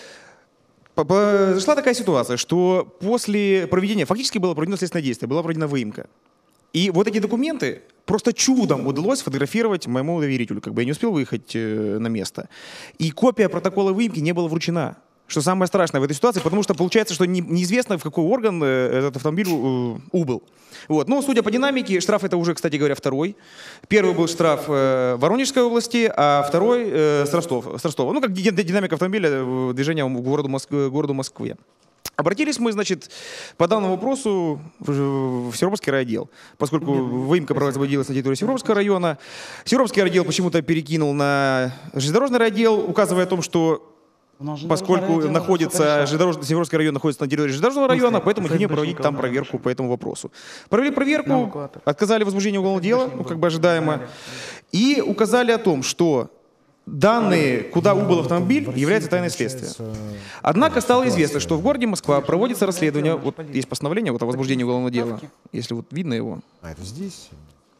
Произошла такая ситуация, что после проведения, фактически было проведено следственное действие, была проведена выемка. И вот эти документы просто чудом удалось сфотографировать моему доверителю, как бы я не успел выехать э, на место. И копия протокола выемки не была вручена. Что самое страшное в этой ситуации, потому что получается, что не, неизвестно, в какой орган э, этот автомобиль э, убыл. Вот. Но судя по динамике, штраф это уже, кстати говоря, второй. Первый был штраф э, в Воронежской области, а второй э, с, Ростов, с Ростова. Ну, как ди- динамика автомобиля э, движения в городу, Моск... городу Москве. Обратились мы, значит, по данному вопросу в в Севромский райотдел, поскольку выемка проводилась на территории Севромского района. Севромский райотдел почему-то перекинул на железнодорожный райотдел, указывая о том, что поскольку находится железнодорожный, Северский район находится на территории железнодорожного района, поэтому необходимо проводить там проверку по этому вопросу. Провели проверку, отказали в возбуждении уголовного дела, ну, как бы ожидаемо, и указали о том, что данные, куда убыл автомобиль, являются тайной следствия. Однако стало известно, что в городе Москва проводится расследование, вот есть постановление вот, о возбуждении уголовного дела, если вот видно его. А это здесь?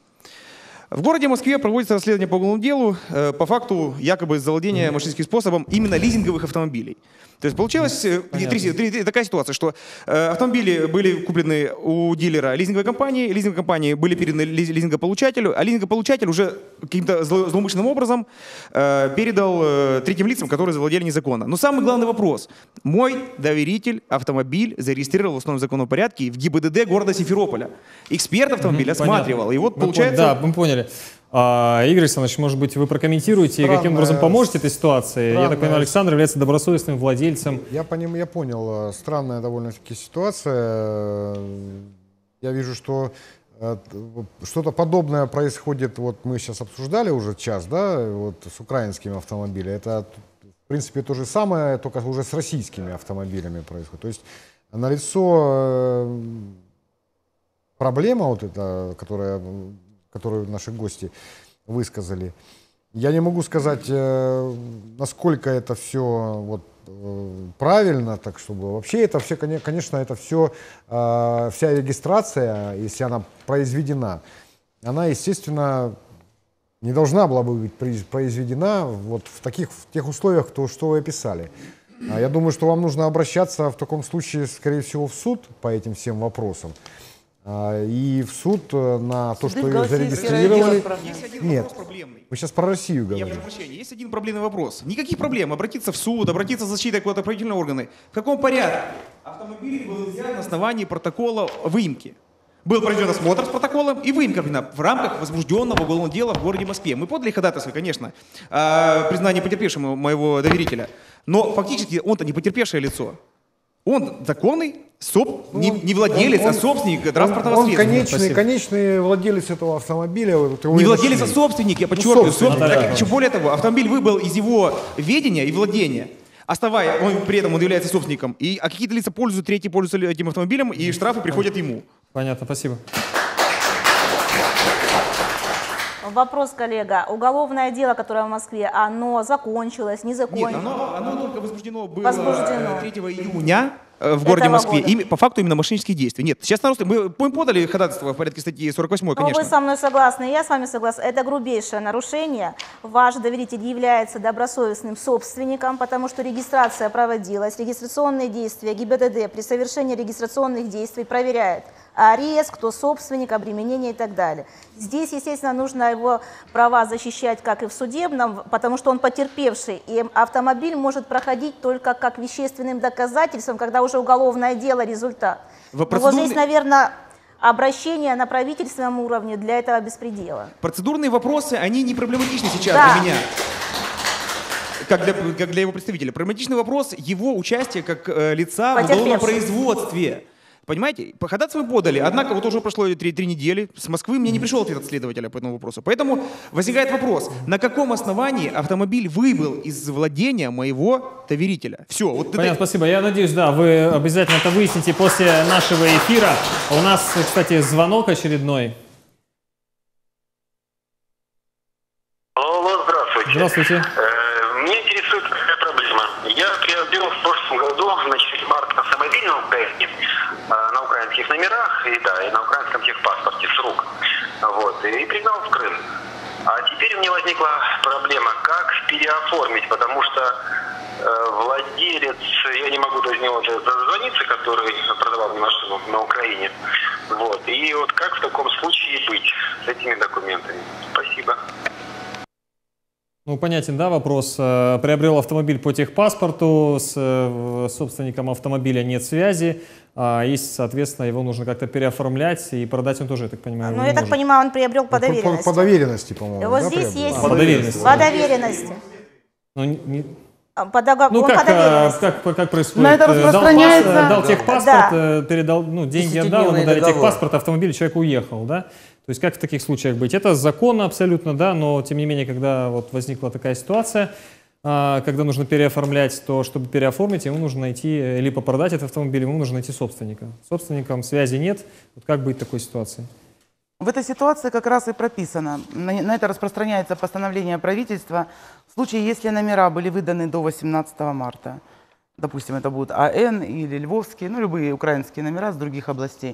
В городе Москве проводится расследование по уголовному делу э, по факту якобы завладения мошенническим способом именно лизинговых автомобилей. То есть получилась э, три- три- три- такая ситуация, что э, автомобили были куплены у дилера лизинговой компании, лизинговые компании были переданы лиз- лизингополучателю, а лизингополучатель уже каким-то зло- злоумышленным образом э, передал э, третьим лицам, которые завладели незаконно. Но самый главный вопрос. Мой доверитель автомобиль зарегистрировал в установленном законном порядке в ГИБДД города Симферополя. Эксперт автомобиля Мгм, осматривал. понятно. И вот Мы получается... пон- Да, мы поняли. А, Игорь Александрович, может быть, вы прокомментируете и каким Странная- образом поможете этой ситуации? Я так странная- понимаю, Александр является добросовестным владельцем. Я, поним, я понял, э, странная довольно-таки ситуация. Я вижу, что э, вот что-то подобное происходит, вот мы сейчас обсуждали уже час, да, вот с украинскими автомобилями. Это, в принципе, то же самое, только уже с российскими автомобилями происходит. То есть налицо э, проблема вот эта, которая, которую наши гости высказали. Я не могу сказать, э, насколько это все вот, э, правильно, так чтобы вообще это все, коне- конечно, это все, э, вся регистрация, если она произведена, она, естественно, не должна была бы быть произ- произведена вот в таких в тех условиях, то, что вы описали. А я думаю, что вам нужно обращаться в таком случае, скорее всего, в суд по этим всем вопросам. А, И в суд э, на то, Суды что в ее Голосиевске зарегистрировали. районе. Есть один Нет, вопрос проблемный. мы сейчас про Россию Я говорим. прошу прощения, есть один проблемный вопрос. Никаких проблем обратиться в суд, обратиться за защитой куда-то правительные органы. В каком порядке автомобиль был взят на основании протокола выемки? Был проведен осмотр с протоколом и выемка проведена в рамках возбужденного уголовного дела в городе Москве. Мы подали ходатайство, конечно, о признании потерпевшим моего доверителя, но фактически он-то не потерпевшее лицо. Он законный, соп, не, не владелец, Он- а собственник транспортного он, он средства. конечный, конечный владелец этого автомобиля. вот его Не и владелец, а нашли. собственник, я Ну, подчеркиваю. собственник, собственник. да, Так, да. еще более того, автомобиль выбыл из его ведения и владения. Оставая, он при этом он является собственником. И, а какие-то лица пользуются, третьи пользуются этим автомобилем, и штрафы приходят ему. Понятно, спасибо. Вопрос, коллега. Уголовное дело, которое в Москве, оно закончилось, не Нет, закончилось? оно, оно только возбуждено было Возбуждено. третьего июня э, в городе Этого Москве. года. Ими- по факту именно мошеннических действий. Нет, сейчас на рост- мы, мы подали ходатайство в порядке статьи сорок восемь, Но конечно. вы со мной согласны, и я с вами согласна. Это грубейшее нарушение. Ваш доверитель является добросовестным собственником, потому что регистрация проводилась. Регистрационные действия ГИБДД при совершении регистрационных действий проверяет арест, кто собственник, обременение и так далее. Здесь, естественно, нужно его права защищать, как и в судебном, потому что он потерпевший, и автомобиль может проходить только как вещественным доказательством, когда уже уголовное дело результат. Во Но вот здесь, процедурной- наверное, обращение на правительственном уровне для этого беспредела. Процедурные вопросы, они не проблематичны сейчас Да. для меня. Как для, как для его представителя. Проблематичный вопрос его участия как э, лица в уголовном производстве. Понимаете? Ходатайство мы подали, однако вот уже прошло три, три недели, с Москвы мне не пришел ответ от следователя по этому вопросу. Поэтому возникает вопрос, на каком основании автомобиль выбыл из владения моего доверителя? Все. Вот Понятно, это... спасибо. Я надеюсь, да, вы обязательно это выясните после нашего эфира. У нас, кстати, звонок очередной. Алло, здравствуйте. Здравствуйте. Э, Меня интересует такая проблема. Я приобрел в прошлом году, значит, марка автомобиль на Украине, э, на украинских номерах, и да, и на украинском техпаспорте с рук. Вот, и пригнал в Крым. А теперь у меня возникла проблема, как переоформить, потому что э, владелец, я не могу до него дозвониться, который продавал мне машину на Украине. Вот, и вот как в таком случае быть с этими документами? Спасибо. Ну, понятен, да, вопрос. Э, Приобрел автомобиль по техпаспорту, с э, собственником автомобиля нет связи, а есть, соответственно, его нужно как-то переоформлять и продать он тоже, я так понимаю, Ну, не я так может. понимаю, он приобрел по По, по- доверенности. по доверенности, по-моему. Вот да, здесь приобрел? есть По доверенности. по доверенности. Ну, не- не- А, По дого- Ну, он как, по а, доверенности. как, как происходит? На это Э, дал распространяется- пас- Дал, Да. техпаспорт, Да. э, передал, ну, деньги отдал, ему Десятидневный дали договор. техпаспорт, автомобиль, человек уехал, да? То есть как в таких случаях быть? Это законно абсолютно, да, но тем не менее, когда вот возникла такая ситуация, а, когда нужно переоформлять, то чтобы переоформить, ему нужно найти, э, либо продать этот автомобиль, ему нужно найти собственника. С собственником связи нет. Вот как быть в такой ситуации? В этой ситуации как раз и прописано. На, на это распространяется постановление правительства. В случае, если номера были выданы до восемнадцатого марта, допустим, это будут АН или львовские, ну, любые украинские номера с других областей.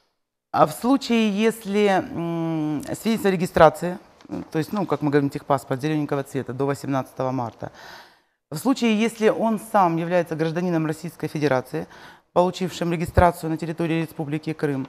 А в случае, если м, свидетельство о регистрации, то есть, ну, как мы говорим, техпаспорт зелененького цвета до восемнадцатого марта, в случае, если он сам является гражданином Российской Федерации, получившим регистрацию на территории Республики Крым,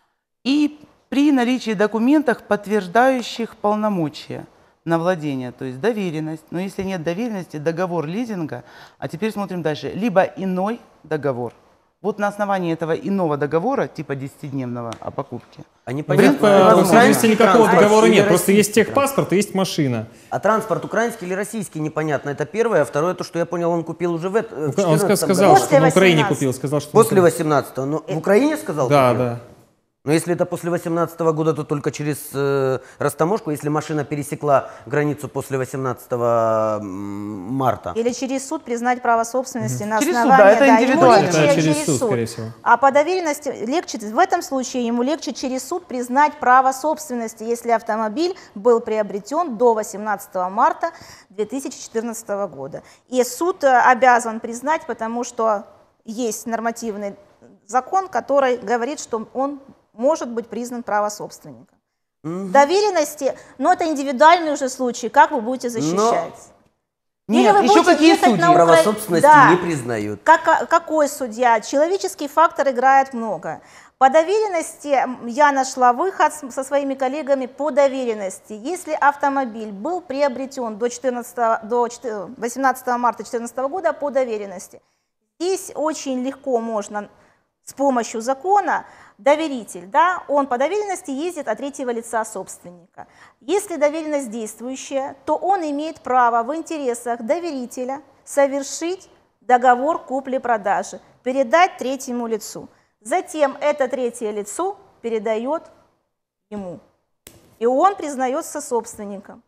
и при наличии документов, подтверждающих полномочия на владение, то есть доверенность, но если нет доверенности, договор лизинга, а теперь смотрим дальше, либо иной договор. Вот на основании этого иного договора, типа десятидневного о покупке. А В непонятно, принципе, это в связи никакого транспорт договора или нет, просто есть российский техпаспорт и есть машина. А транспорт украинский или российский, непонятно. Это первое. А второе, то, что я понял, он купил уже в, это, в Он четырнадцатом сказал, году. что на Украине купил, сказал, что... После восемнадцатого. Ну, в Украине сказал? Да, купил? да. Но если это после восемнадцатого года, то только через э, растаможку, если машина пересекла границу после восемнадцатого марта. Или через суд признать право собственности на Через суд, основании... да, это ему индивидуально. легче Это через суд, скорее всего. А по доверенности легче, в этом случае ему легче через суд признать право собственности, если автомобиль был приобретен до восемнадцатого марта две тысячи четырнадцатого года. И суд э, обязан признать, потому что есть нормативный закон, который говорит, что он может быть признан правособственником. Mm-hmm. Доверенности, но это индивидуальный уже случай, как вы будете защищать? Но... Нет, вы еще какие ехать судьи? на Укра... Право собственности да. не признают. Как, какой судья? Человеческий фактор играет много. По доверенности я нашла выход со своими коллегами по доверенности. Если автомобиль был приобретен до, четырнадцатого, до восемнадцатого марта две тысячи четырнадцатого года по доверенности, здесь очень легко можно с помощью закона доверитель, да, он по доверенности ездит от третьего лица собственника. Если доверенность действующая, то он имеет право в интересах доверителя совершить договор купли-продажи, передать третьему лицу. Затем это третье лицо передает ему, и он признается собственником.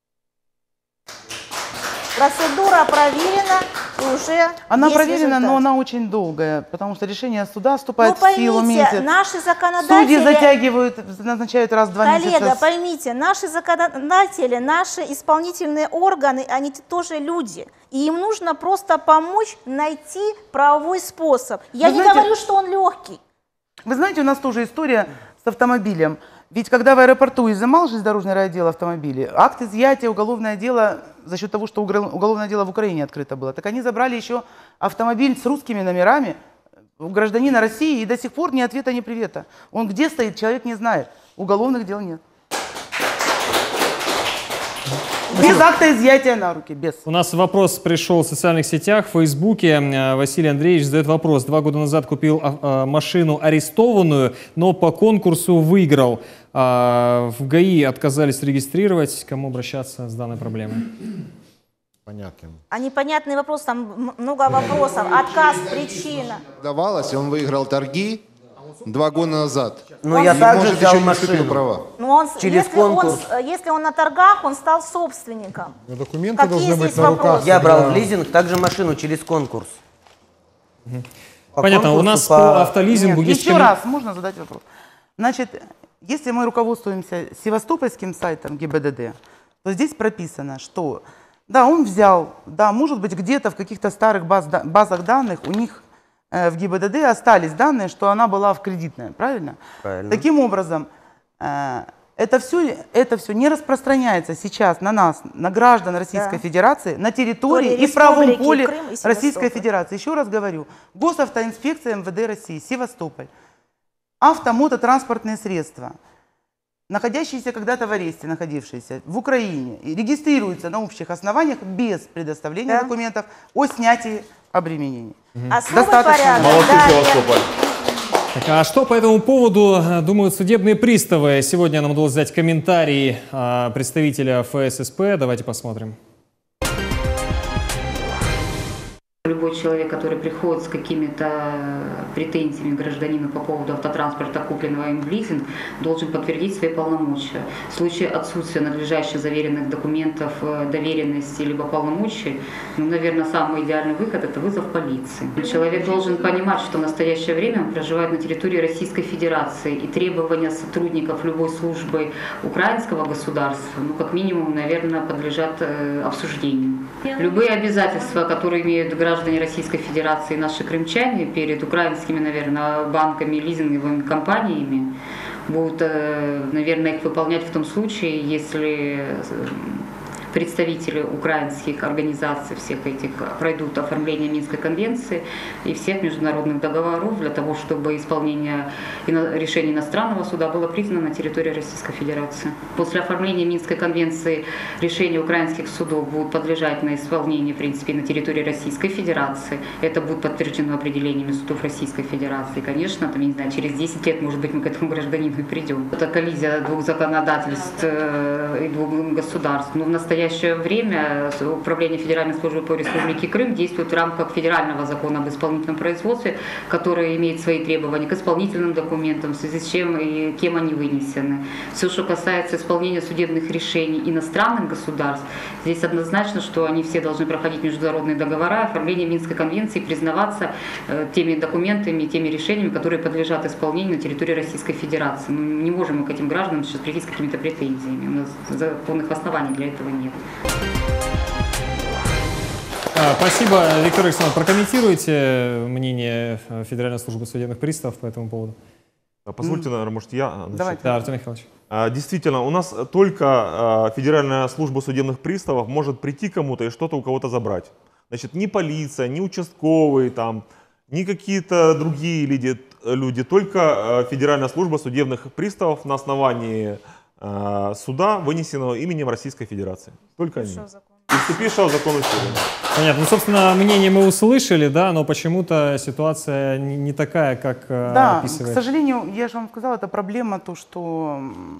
Процедура проверена, и уже Она есть проверена, результат. но она очень долгая, потому что решение суда вступает Ну, в силу поймите, месяц. наши законодатели... Судьи затягивают, назначают раз в два Коллега, месяца. поймите, наши законодатели, наши исполнительные органы, они тоже люди. И им нужно просто помочь найти правовой способ. Я Вы не знаете, говорю, что он легкий. Вы знаете, у нас тоже история с автомобилем. Ведь когда в аэропорту изымал железнодорожный райотдел автомобилей, акт изъятия, уголовное дело, за счет того, что уголовное дело в Украине открыто было, так они забрали еще автомобиль с русскими номерами у гражданина России, и до сих пор ни ответа, ни привета. Он где стоит, человек не знает. Уголовных дел нет. Без акта изъятия на руки, без. У нас вопрос пришел в социальных сетях, в Фейсбуке. Василий Андреевич задает вопрос. Два года назад купил машину арестованную, но по конкурсу выиграл. В ГАИ отказались регистрировать. К кому обращаться с данной проблемой? Понятно. А непонятный вопрос, там много вопросов. Отказ, причина. Давалось, он выиграл торги два года назад. Ну, я И, также может, взял еще не вступил в машину. права. Но он, Через если, он, конкурс. если он на торгах, он стал собственником. Но документы Какие должны быть здесь на руках. вопросы? Я брал когда- в лизинг также машину через конкурс. По Понятно, у конкурсу, нас по автолизингу Нет, есть... еще коммен- раз, можно задать вопрос. Значит, если мы руководствуемся севастопольским сайтом ГИБДД, то здесь прописано, что да, он взял, да, может быть, где-то в каких-то старых баз, да- базах данных у них э, в ГИБДД остались данные, что она была в кредитной, правильно? Правильно. Таким образом, э, это все, это все не распространяется сейчас на нас, на граждан Российской Да. Федерации, на территории Территории и в правом Республики поле Крым и Российской Севастополь. Федерации. Еще раз говорю, Госавтоинспекция МВД России, Севастополь, автомототранспортные средства, находящиеся когда-то в аресте, находившиеся в Украине, и регистрируются на общих основаниях без предоставления Да. документов о снятии обременений. Особый Достаточно. порядок. Молодцы, да, Севастополь. Так, а что по этому поводу э, думают судебные приставы? Сегодня нам удалось взять комментарий э, представителя ФССП. Давайте посмотрим. Любой человек, который приходит с какими-то претензиями к гражданину по поводу автотранспорта, купленного им в лизинг, должен подтвердить свои полномочия. В случае отсутствия надлежащих заверенных документов, доверенности либо полномочий, ну, наверное, самый идеальный выход – это вызов полиции. Человек должен понимать, что в настоящее время он проживает на территории Российской Федерации, и требования сотрудников любой службы украинского государства, ну, как минимум, наверное, подлежат э, обсуждению. Любые обязательства, которые имеют граждане Российской Федерации и наши крымчане перед украинскими, наверное, банками, лизинговыми компаниями, будут, наверное, их выполнять в том случае, если представители украинских организаций всех этих пройдут оформление Минской конвенции и всех международных договоров для того, чтобы исполнение решений иностранного суда было признано на территории Российской Федерации. После оформления Минской конвенции решения украинских судов будут подлежать на исполнение, в принципе, на территории Российской Федерации. Это будет подтверждено определениями судов Российской Федерации. Конечно, там, я не знаю, через десять лет, может быть, мы к этому гражданину и придем. Это коллизия двух законодательств и двух государств. Но в настоящее В настоящее время Управление Федеральной службы по Республике Крым действует в рамках федерального закона об исполнительном производстве, который имеет свои требования к исполнительным документам, в связи с чем и кем они вынесены. Все, что касается исполнения судебных решений иностранных государств, здесь однозначно, что они все должны проходить международные договора, оформление Минской конвенции, признаваться э, теми документами, теми решениями, которые подлежат исполнению на территории Российской Федерации. Ну, не можем мы к этим гражданам сейчас прийти с какими-то претензиями. У нас законных оснований для этого нет. Спасибо, Виктор Александрович. Прокомментируйте мнение Федеральной службы судебных приставов по этому поводу. Позвольте, наверное, может, я начну? Давайте. Да, Артем Михайлович. Действительно, у нас только Федеральная служба судебных приставов может прийти к кому-то и что-то у кого-то забрать. Значит, ни полиция, ни участковый, там, ни какие-то другие люди, люди, только Федеральная служба судебных приставов на основании суда, вынесенного именем Российской Федерации. Только они. И вступившего в закон силы. Понятно. Ну, собственно, мнение мы услышали, да, но почему-то ситуация не, не такая, как да, описывает. К сожалению, я же вам сказала, это проблема, то, что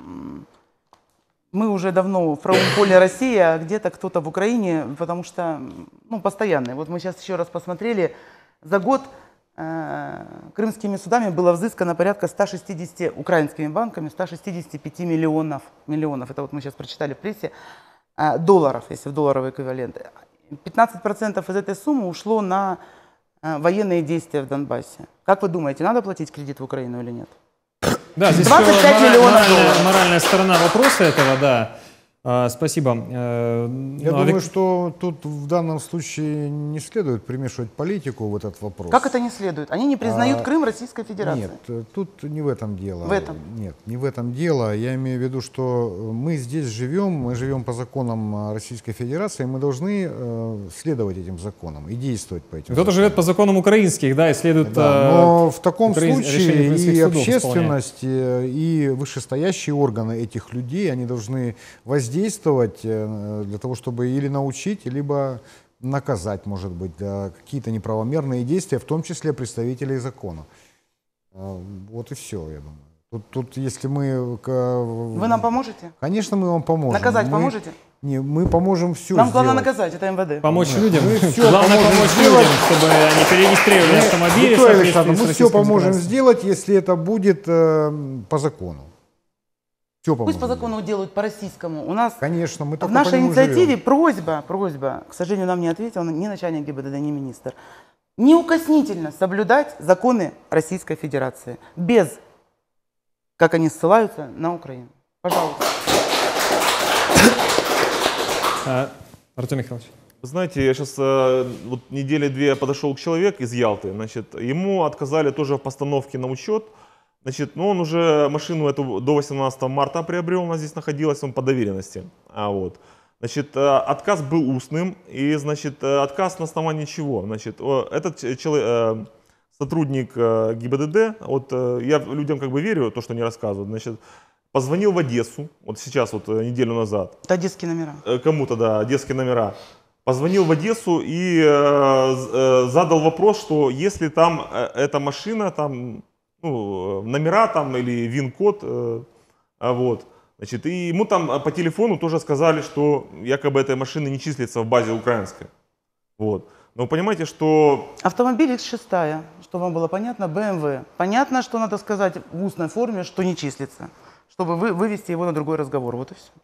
мы уже давно в правом поле России, а где-то кто-то в Украине, потому что, ну, постоянно. Вот мы сейчас еще раз посмотрели, за год э, крымскими судами было взыскано порядка ста шестидесяти, украинскими банками, ста шестидесяти пяти миллионов, миллионов, это вот мы сейчас прочитали в прессе, э, долларов, если в долларовый эквивалент. пятнадцать процентов из этой суммы ушло на э, военные действия в Донбассе. Как вы думаете, надо платить кредит в Украину или нет? Да, здесь двадцать пять миллионов моральная, долларов. моральная сторона вопроса этого, да. А, спасибо. Я ну, думаю, Вик... что тут в данном случае не следует примешивать политику в этот вопрос. Как это не следует? Они не признают а, Крым Российской Федерацией. Нет, тут не в этом дело. В этом? Нет, не в этом дело. Я имею в виду, что мы здесь живем, мы живем по законам Российской Федерации, мы должны э, следовать этим законам и действовать по этим Кто-то законам. живет по законам украинских, да, и следует... Да, но в таком украин... случае и общественность, исполняет. И вышестоящие органы этих людей, они должны воздействовать воздействовать для того, чтобы или научить, либо наказать, может быть, да, какие-то неправомерные действия, в том числе представителей закона. Вот и все, я думаю. Тут, тут если мы... Вы нам поможете? Конечно, мы вам поможем. Наказать мы, поможете? Не, мы поможем все Нам сделать. главное наказать, это эм вэ дэ. Помочь Нет, людям. мы все Главное поможем помочь сделать. людям, чтобы они перерегистрировали автомобили. Виктория Александровна, мы с все поможем законодательством. сделать, если это будет э, по закону. Все Пусть по закону делают, по российскому. У нас Конечно, мы в только нашей по нему инициативе живем. просьба, просьба, к сожалению, нам не ответил ни начальник гэ и бэ дэ дэ, ни министр, неукоснительно соблюдать законы Российской Федерации, без, как они ссылаются на Украину. Пожалуйста. А, Артем Михайлович. Вы знаете, я сейчас э, вот недели две подошел к человеку из Ялты, значит, ему отказали тоже в постановке на учет, значит, но он уже машину эту до восемнадцатого марта приобрел, она здесь находилась, он по доверенности, а вот, значит, э, отказ был устным, и, значит, э, отказ на основании чего, значит, э, этот человек, э, сотрудник э, гэ и бэ дэ дэ, вот э, я людям как бы верю, то, что они рассказывают, значит, позвонил в Одессу, вот сейчас, вот неделю назад. Это одесские номера. Кому-то, да, одесские номера. Позвонил в Одессу и э, э, задал вопрос, что если там э, эта машина, там, ну, номера там или ВИН-код, э, вот, значит, и ему там по телефону тоже сказали, что якобы этой машины не числится в базе украинской. Вот. Но вы понимаете, что... Автомобиль икс шесть, чтобы вам было понятно, бэ эм вэ. Понятно, что надо сказать в устной форме, что не числится, чтобы вы, вывести его на другой разговор. Вот и все.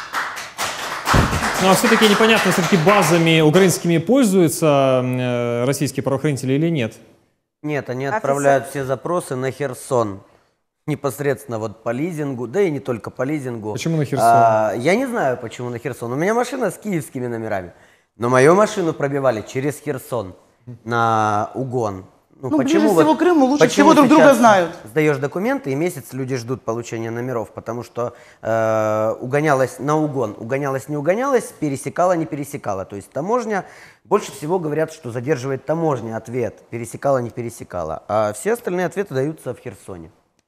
Ну а все-таки непонятно, все-таки базами украинскими пользуются э, российские правоохранители или нет? Нет, они отправляют все запросы на Херсон. Непосредственно вот по лизингу, да и не только по лизингу. Почему на Херсон? А, я не знаю, почему на Херсон. У меня машина с киевскими номерами. Но мою машину пробивали через Херсон на угон. Ну, ну ближе всего вот, Крыму, лучше всего друг друга знают. Сдаешь документы, и месяц люди ждут получения номеров, потому что э, угонялось на угон, угонялось, не угонялось, пересекала, не пересекала. То есть таможня, больше всего говорят, что задерживает таможня ответ, пересекала, не пересекала. А все остальные ответы даются в Херсоне.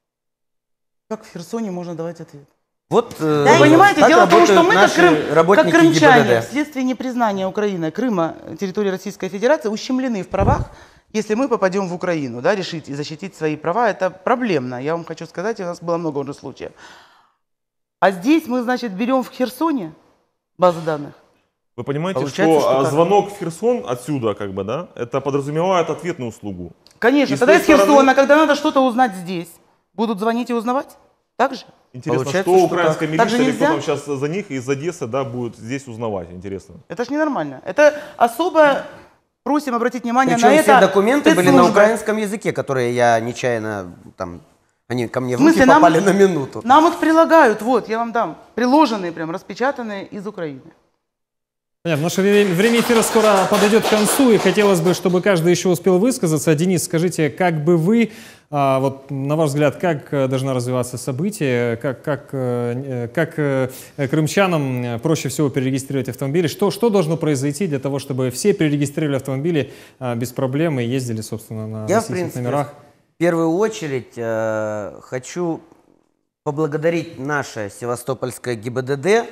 Как в Херсоне можно давать ответ? Вот, да, вы понимаете, дело в том, что мы, как, крым, как крымчане, вследствие непризнания Украины, Крыма, территории Российской Федерации, ущемлены в правах. Если мы попадем в Украину, да, решить и защитить свои права, это проблемно. Я вам хочу сказать, у нас было много уже случаев. А здесь мы, значит, берем в Херсоне базу данных. Вы понимаете, Получается, что, что звонок в Херсон отсюда, как бы, да, это подразумевает ответную услугу. Конечно, и тогда из Херсона, стороны... когда надо что-то узнать здесь, будут звонить и узнавать? Так же? Интересно, Получается, что, что украинская так. милиция или кто там сейчас за них из Одессы, да, будет здесь узнавать, интересно. Это ж ненормально. Это особо... Просим обратить внимание Причем на все это. Документы были на украинском языке, которые я нечаянно, там, они ко мне в, в руки смысле, попали нам, на минуту. Нам их прилагают, вот, я вам дам, приложенные, прям распечатанные из Украины. Понятно, наше время эфира скоро подойдет к концу, и хотелось бы, чтобы каждый еще успел высказаться. Денис, скажите, как бы вы, вот на ваш взгляд, как должна развиваться событие, как, как, как крымчанам проще всего перерегистрировать автомобили, что, что должно произойти для того, чтобы все перерегистрировали автомобили без проблем и ездили, собственно, на Я, российских в принципе, номерах? В первую очередь э, хочу поблагодарить наше Севастопольское гэ и бэ дэ дэ,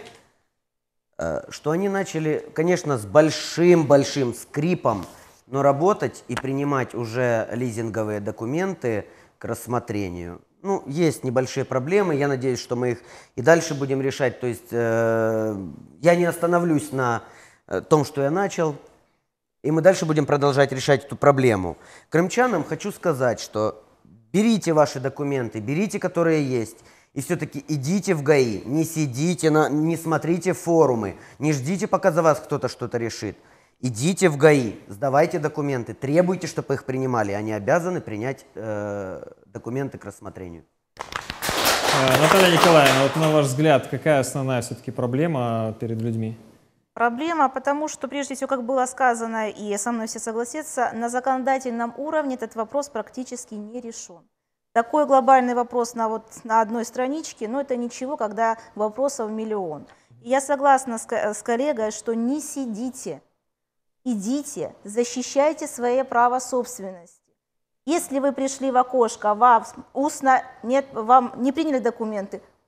что они начали, конечно, с большим-большим скрипом, но работать и принимать уже лизинговые документы к рассмотрению. Ну, есть небольшие проблемы, я надеюсь, что мы их и дальше будем решать. То есть э, я не остановлюсь на том, что я начал, и мы дальше будем продолжать решать эту проблему. Крымчанам хочу сказать, что берите ваши документы, берите, которые есть, и все-таки идите в гэ а и, не сидите, на, не смотрите форумы, не ждите, пока за вас кто-то что-то решит. Идите в гэ а и, сдавайте документы, требуйте, чтобы их принимали. Они обязаны принять э, документы к рассмотрению. Наталья Николаевна, вот на ваш взгляд, какая основная все-таки проблема перед людьми? Проблема, потому что, прежде всего, как было сказано, и со мной все согласятся, на законодательном уровне этот вопрос практически не решен. Такой глобальный вопрос на, вот, на одной страничке, но это ничего, когда вопросов миллион. И я согласна с, с коллегой, что не сидите, идите, защищайте свои права собственности. Если вы пришли в окошко, вам устно нет, вам не приняли документы,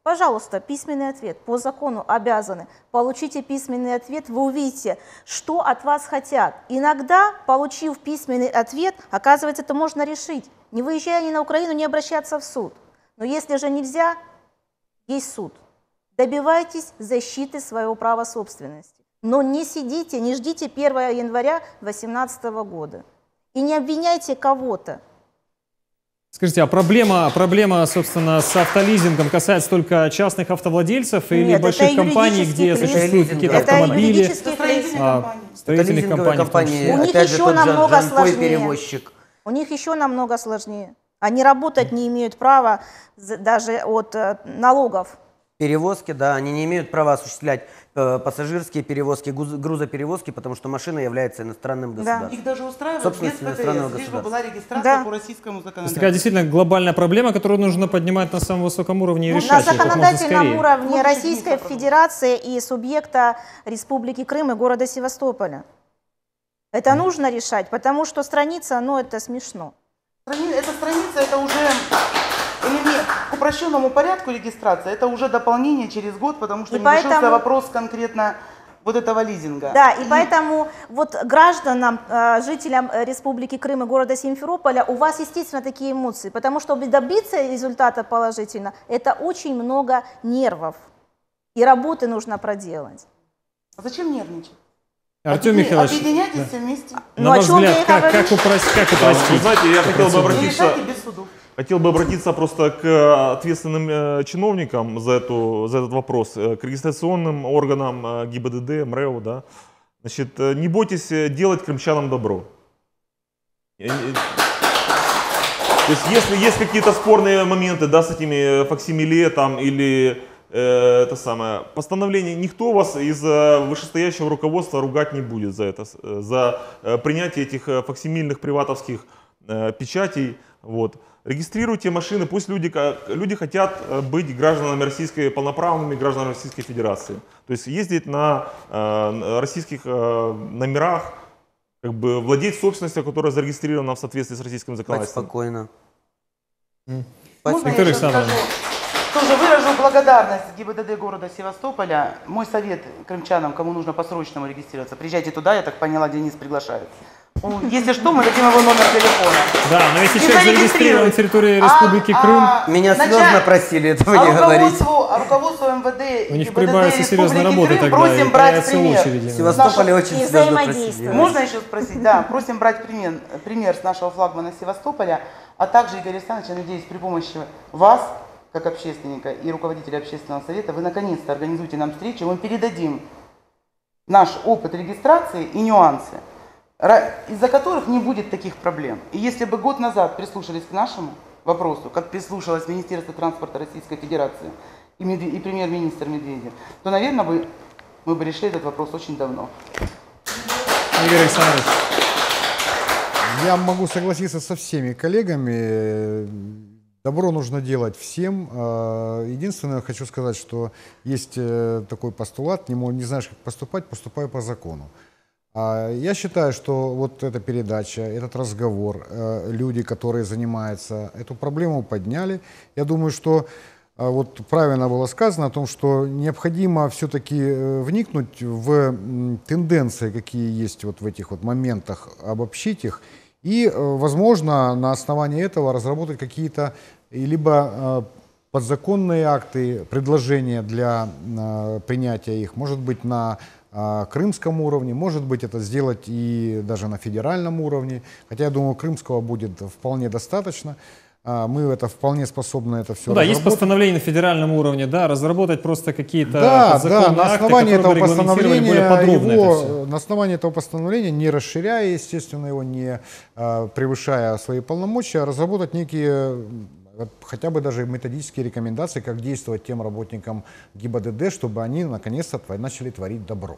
Пожалуйста, письменный ответ. По закону обязаны. Получите письменный ответ, вы увидите, что от вас хотят. Иногда, получив письменный ответ, оказывается, это можно решить. Не выезжая ни на Украину, не обращаться в суд. Но если же нельзя, есть суд. Добивайтесь защиты своего права собственности. Но не сидите, не ждите первого января две тысячи восемнадцатого года. И не обвиняйте кого-то. Скажите, а проблема, проблема, собственно, с автолизингом касается только частных автовладельцев или Нет, больших компаний, где существуют какие-то автомобили, а, строительных компаний? У них еще намного сложнее. У них еще намного сложнее. Они работать не имеют права даже от налогов. Перевозки, да, они не имеют права осуществлять э, пассажирские перевозки, грузоперевозки, потому что машина является иностранным государством. Да. Их даже устраивает без ПТС, лишь бы была регистрация да. по российскому законодательству. Это такая действительно глобальная проблема, которую нужно поднимать на самом высоком уровне и решать. На законодательном уровне Российской Федерации и субъекта Республики Крым и города Севастополя. Это mm. нужно решать, потому что страница, ну это смешно. Эта страница, это уже... элемент к упрощенному порядку регистрации, это уже дополнение через год, потому что и не поэтому... решился вопрос конкретно вот этого лизинга. Да, и, и поэтому вот гражданам, жителям Республики Крым и города Симферополя у вас, естественно, такие эмоции, потому что чтобы добиться результата положительно, это очень много нервов, и работы нужно проделать. А зачем нервничать? Артем Михайлович, объединяйтесь да. все вместе. На ну, ваш взгляд, как, как, упростить, как упростить? Вы знаете, я хотел бы обратиться... Хотел бы обратиться просто к ответственным э, чиновникам за, эту, за этот вопрос, э, к регистрационным органам э, ГИБДД, МРЭО. Да? Значит, э, не бойтесь делать крымчанам добро. Я, не, то есть, если есть какие-то спорные моменты да, с этими факсимиле там, или э, это самое, постановление, никто вас из э, вышестоящего руководства ругать не будет за это, за э, принятие этих э, факсимильных приватовских э, печатей. Вот. Регистрируйте машины, пусть люди, люди хотят быть гражданами российской, полноправными гражданами Российской Федерации. То есть ездить на э, российских э, номерах, как бы владеть собственностью, которая зарегистрирована в соответствии с российским законодательством. Спокойно. Можно я еще скажу? Тоже выражу благодарность ГИБДД города Севастополя. Мой совет крымчанам, кому нужно по-срочному регистрироваться, приезжайте туда, я так поняла, Денис приглашает. Если что, мы дадим его номер телефона. Да, но если человек зарегистрирован на территории Республики а, Крым... А, Меня начать... слезно просили этого а не говорить. А руководство МВД у них прибавится серьезная работа тогда, просим брать пример. Севастополе очень слезно просили. Можно еще спросить? Да, просим брать пример, пример с нашего флагмана Севастополя, а также, Игорь Александрович, я надеюсь, при помощи вас, как общественника и руководителя общественного совета, вы наконец-то организуете нам встречу, мы передадим наш опыт регистрации и нюансы, из-за которых не будет таких проблем. И если бы год назад прислушались к нашему вопросу, как прислушалось Министерство транспорта Российской Федерации и, и премьер-министр Медведев, то, наверное, бы, мы бы решили этот вопрос очень давно. Игорь Александрович. Я могу согласиться со всеми коллегами. Добро нужно делать всем. Единственное, хочу сказать, что есть такой постулат, не, не знаешь, как поступать, поступай по закону. Я считаю, что вот эта передача, этот разговор, люди, которые занимаются, эту проблему подняли. Я думаю, что вот правильно было сказано о том, что необходимо все-таки вникнуть в тенденции, какие есть вот в этих вот моментах, обобщить их и, возможно, на основании этого разработать какие-то либо подзаконные акты, предложения для принятия их, может быть, на крымском уровне, может быть, это сделать и даже на федеральном уровне, хотя я думаю, крымского будет вполне достаточно. Мы это вполне способны это все ну, да, есть постановление на федеральном уровне, да, разработать просто какие-то да, да, на основании акты, этого постановления его, это на основании этого постановления, не расширяя, естественно, его, не а, превышая свои полномочия, разработать некие хотя бы даже методические рекомендации, как действовать тем работникам ГИБДД, чтобы они наконец-то начали творить добро.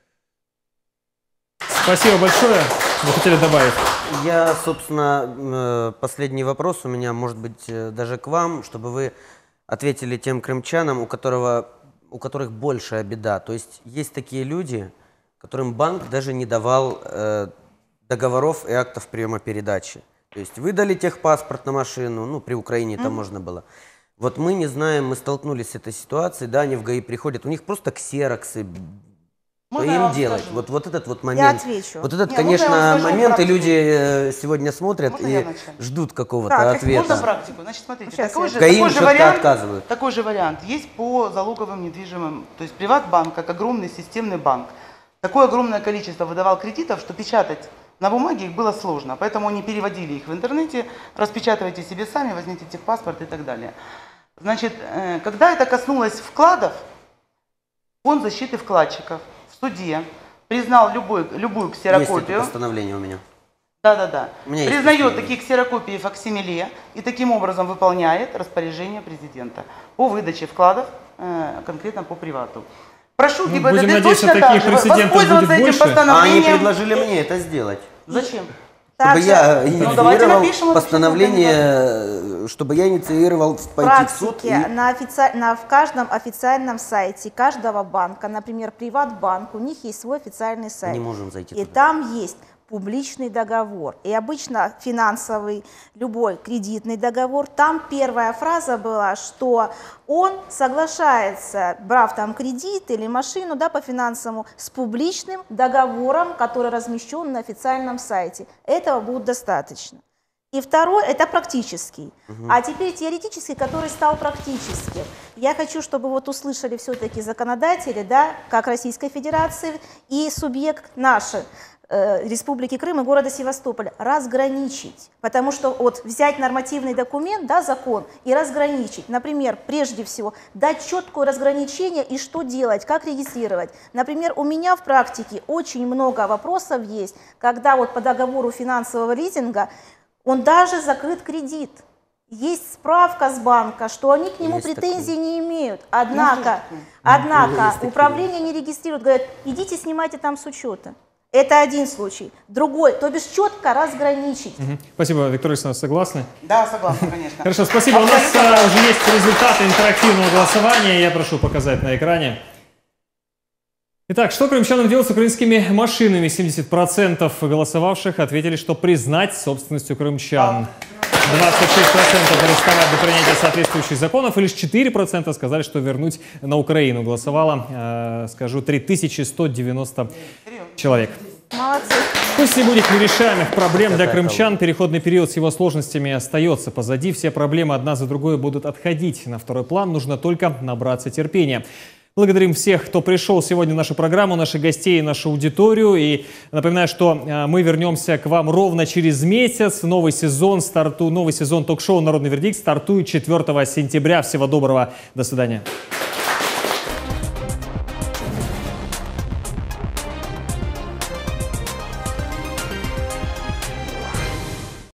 Спасибо большое. Вы хотели добавить? Я, собственно, последний вопрос у меня, может быть, даже к вам, чтобы вы ответили тем крымчанам, у, которого, у которых большая беда. То есть есть такие люди, которым банк даже не давал э, договоров и актов приема передачи. То есть выдали техпаспорт на машину, ну, при Украине это mm. можно было. Вот мы не знаем, мы столкнулись с этой ситуацией, да, они в ГАИ приходят, у них просто ксероксы. Что им делать? Вот, вот этот вот момент. Я отвечу. Вот этот, Не, конечно, момент, и люди сегодня смотрят Можно и ждут какого-то так, ответа. Можно практику? Значит, смотрите, Сейчас такой же, ГАИ такой, же четко вариант, отказывают. такой же вариант есть по залоговым недвижимым. То есть Приватбанк, как огромный системный банк, такое огромное количество выдавал кредитов, что печатать на бумаге их было сложно. Поэтому они переводили их в интернете, распечатывайте себе сами, возьмите техпаспорт и так далее. Значит, когда это коснулось вкладов, Фонд защиты вкладчиков в суде признал любой, любую ксерокопию. Есть это постановление у меня. Да-да-да. Признает Признает такие ксерокопии факсимиле и таким образом выполняет распоряжение президента по выдаче вкладов э, конкретно по привату. Прошу Ну, ГИБДД будем надеяться, точно таких так же прецедентов воспользоваться будет этим больше. А они постановлением. предложили мне это сделать. Зачем? Чтобы Также- я Ну, давайте инициировал напишем это постановление, чтобы я инициировал пойти в суд. практике и- на офици... на, в каждом официальном сайте каждого банка, например, Приватбанк, у них есть свой официальный сайт. Не можем зайти И туда. там есть публичный договор. И обычно финансовый, любой кредитный договор, там первая фраза была, что он соглашается, брав там кредит или машину, да, по финансовому, с публичным договором, который размещен на официальном сайте. Этого будет достаточно. И второй – это практический. Мгм. А теперь теоретический, который стал практическим. Я хочу, чтобы вот услышали все-таки законодатели, да, как Российской Федерации и субъект наши, э, Республики Крым и города Севастополя, разграничить. Потому что вот взять нормативный документ, да, закон, и разграничить. Например, прежде всего, дать четкое разграничение и что делать, как регистрировать. Например, у меня в практике очень много вопросов есть, когда вот по договору финансового лизинга он даже закрыт кредит. Есть справка с банка, что они к нему Есть претензий такое. не имеют. Однако, Есть однако такие. управление не регистрирует, говорят, идите снимайте там с учета. Это один случай. Другой, то бишь четко разграничить. Мгм. Спасибо, Виктория Александровна, согласны? Да, согласна, конечно. Хорошо, спасибо. У нас а, уже есть результаты интерактивного голосования. Я прошу показать на экране. Итак, что крымчанам делать с украинскими машинами? семьдесят процентов голосовавших ответили, что признать собственностью крымчан. двадцать шесть процентов арестовать до принятия соответствующих законов, и лишь четыре процента сказали, что вернуть на Украину. Голосовало, э, скажу, три тысячи сто девяносто человек. Молодцы. Пусть не будет нерешаемых проблем для крымчан, переходный период с его сложностями остается позади. Все проблемы одна за другой будут отходить на второй план. Нужно только набраться терпения. Благодарим всех, кто пришел сегодня в нашу программу, наших гостей, нашу аудиторию. И напоминаю, что э, мы вернемся к вам ровно через месяц. Новый сезон, старту, новый сезон ток-шоу «Народный вердикт» стартует четвёртого сентября. Всего доброго. До свидания.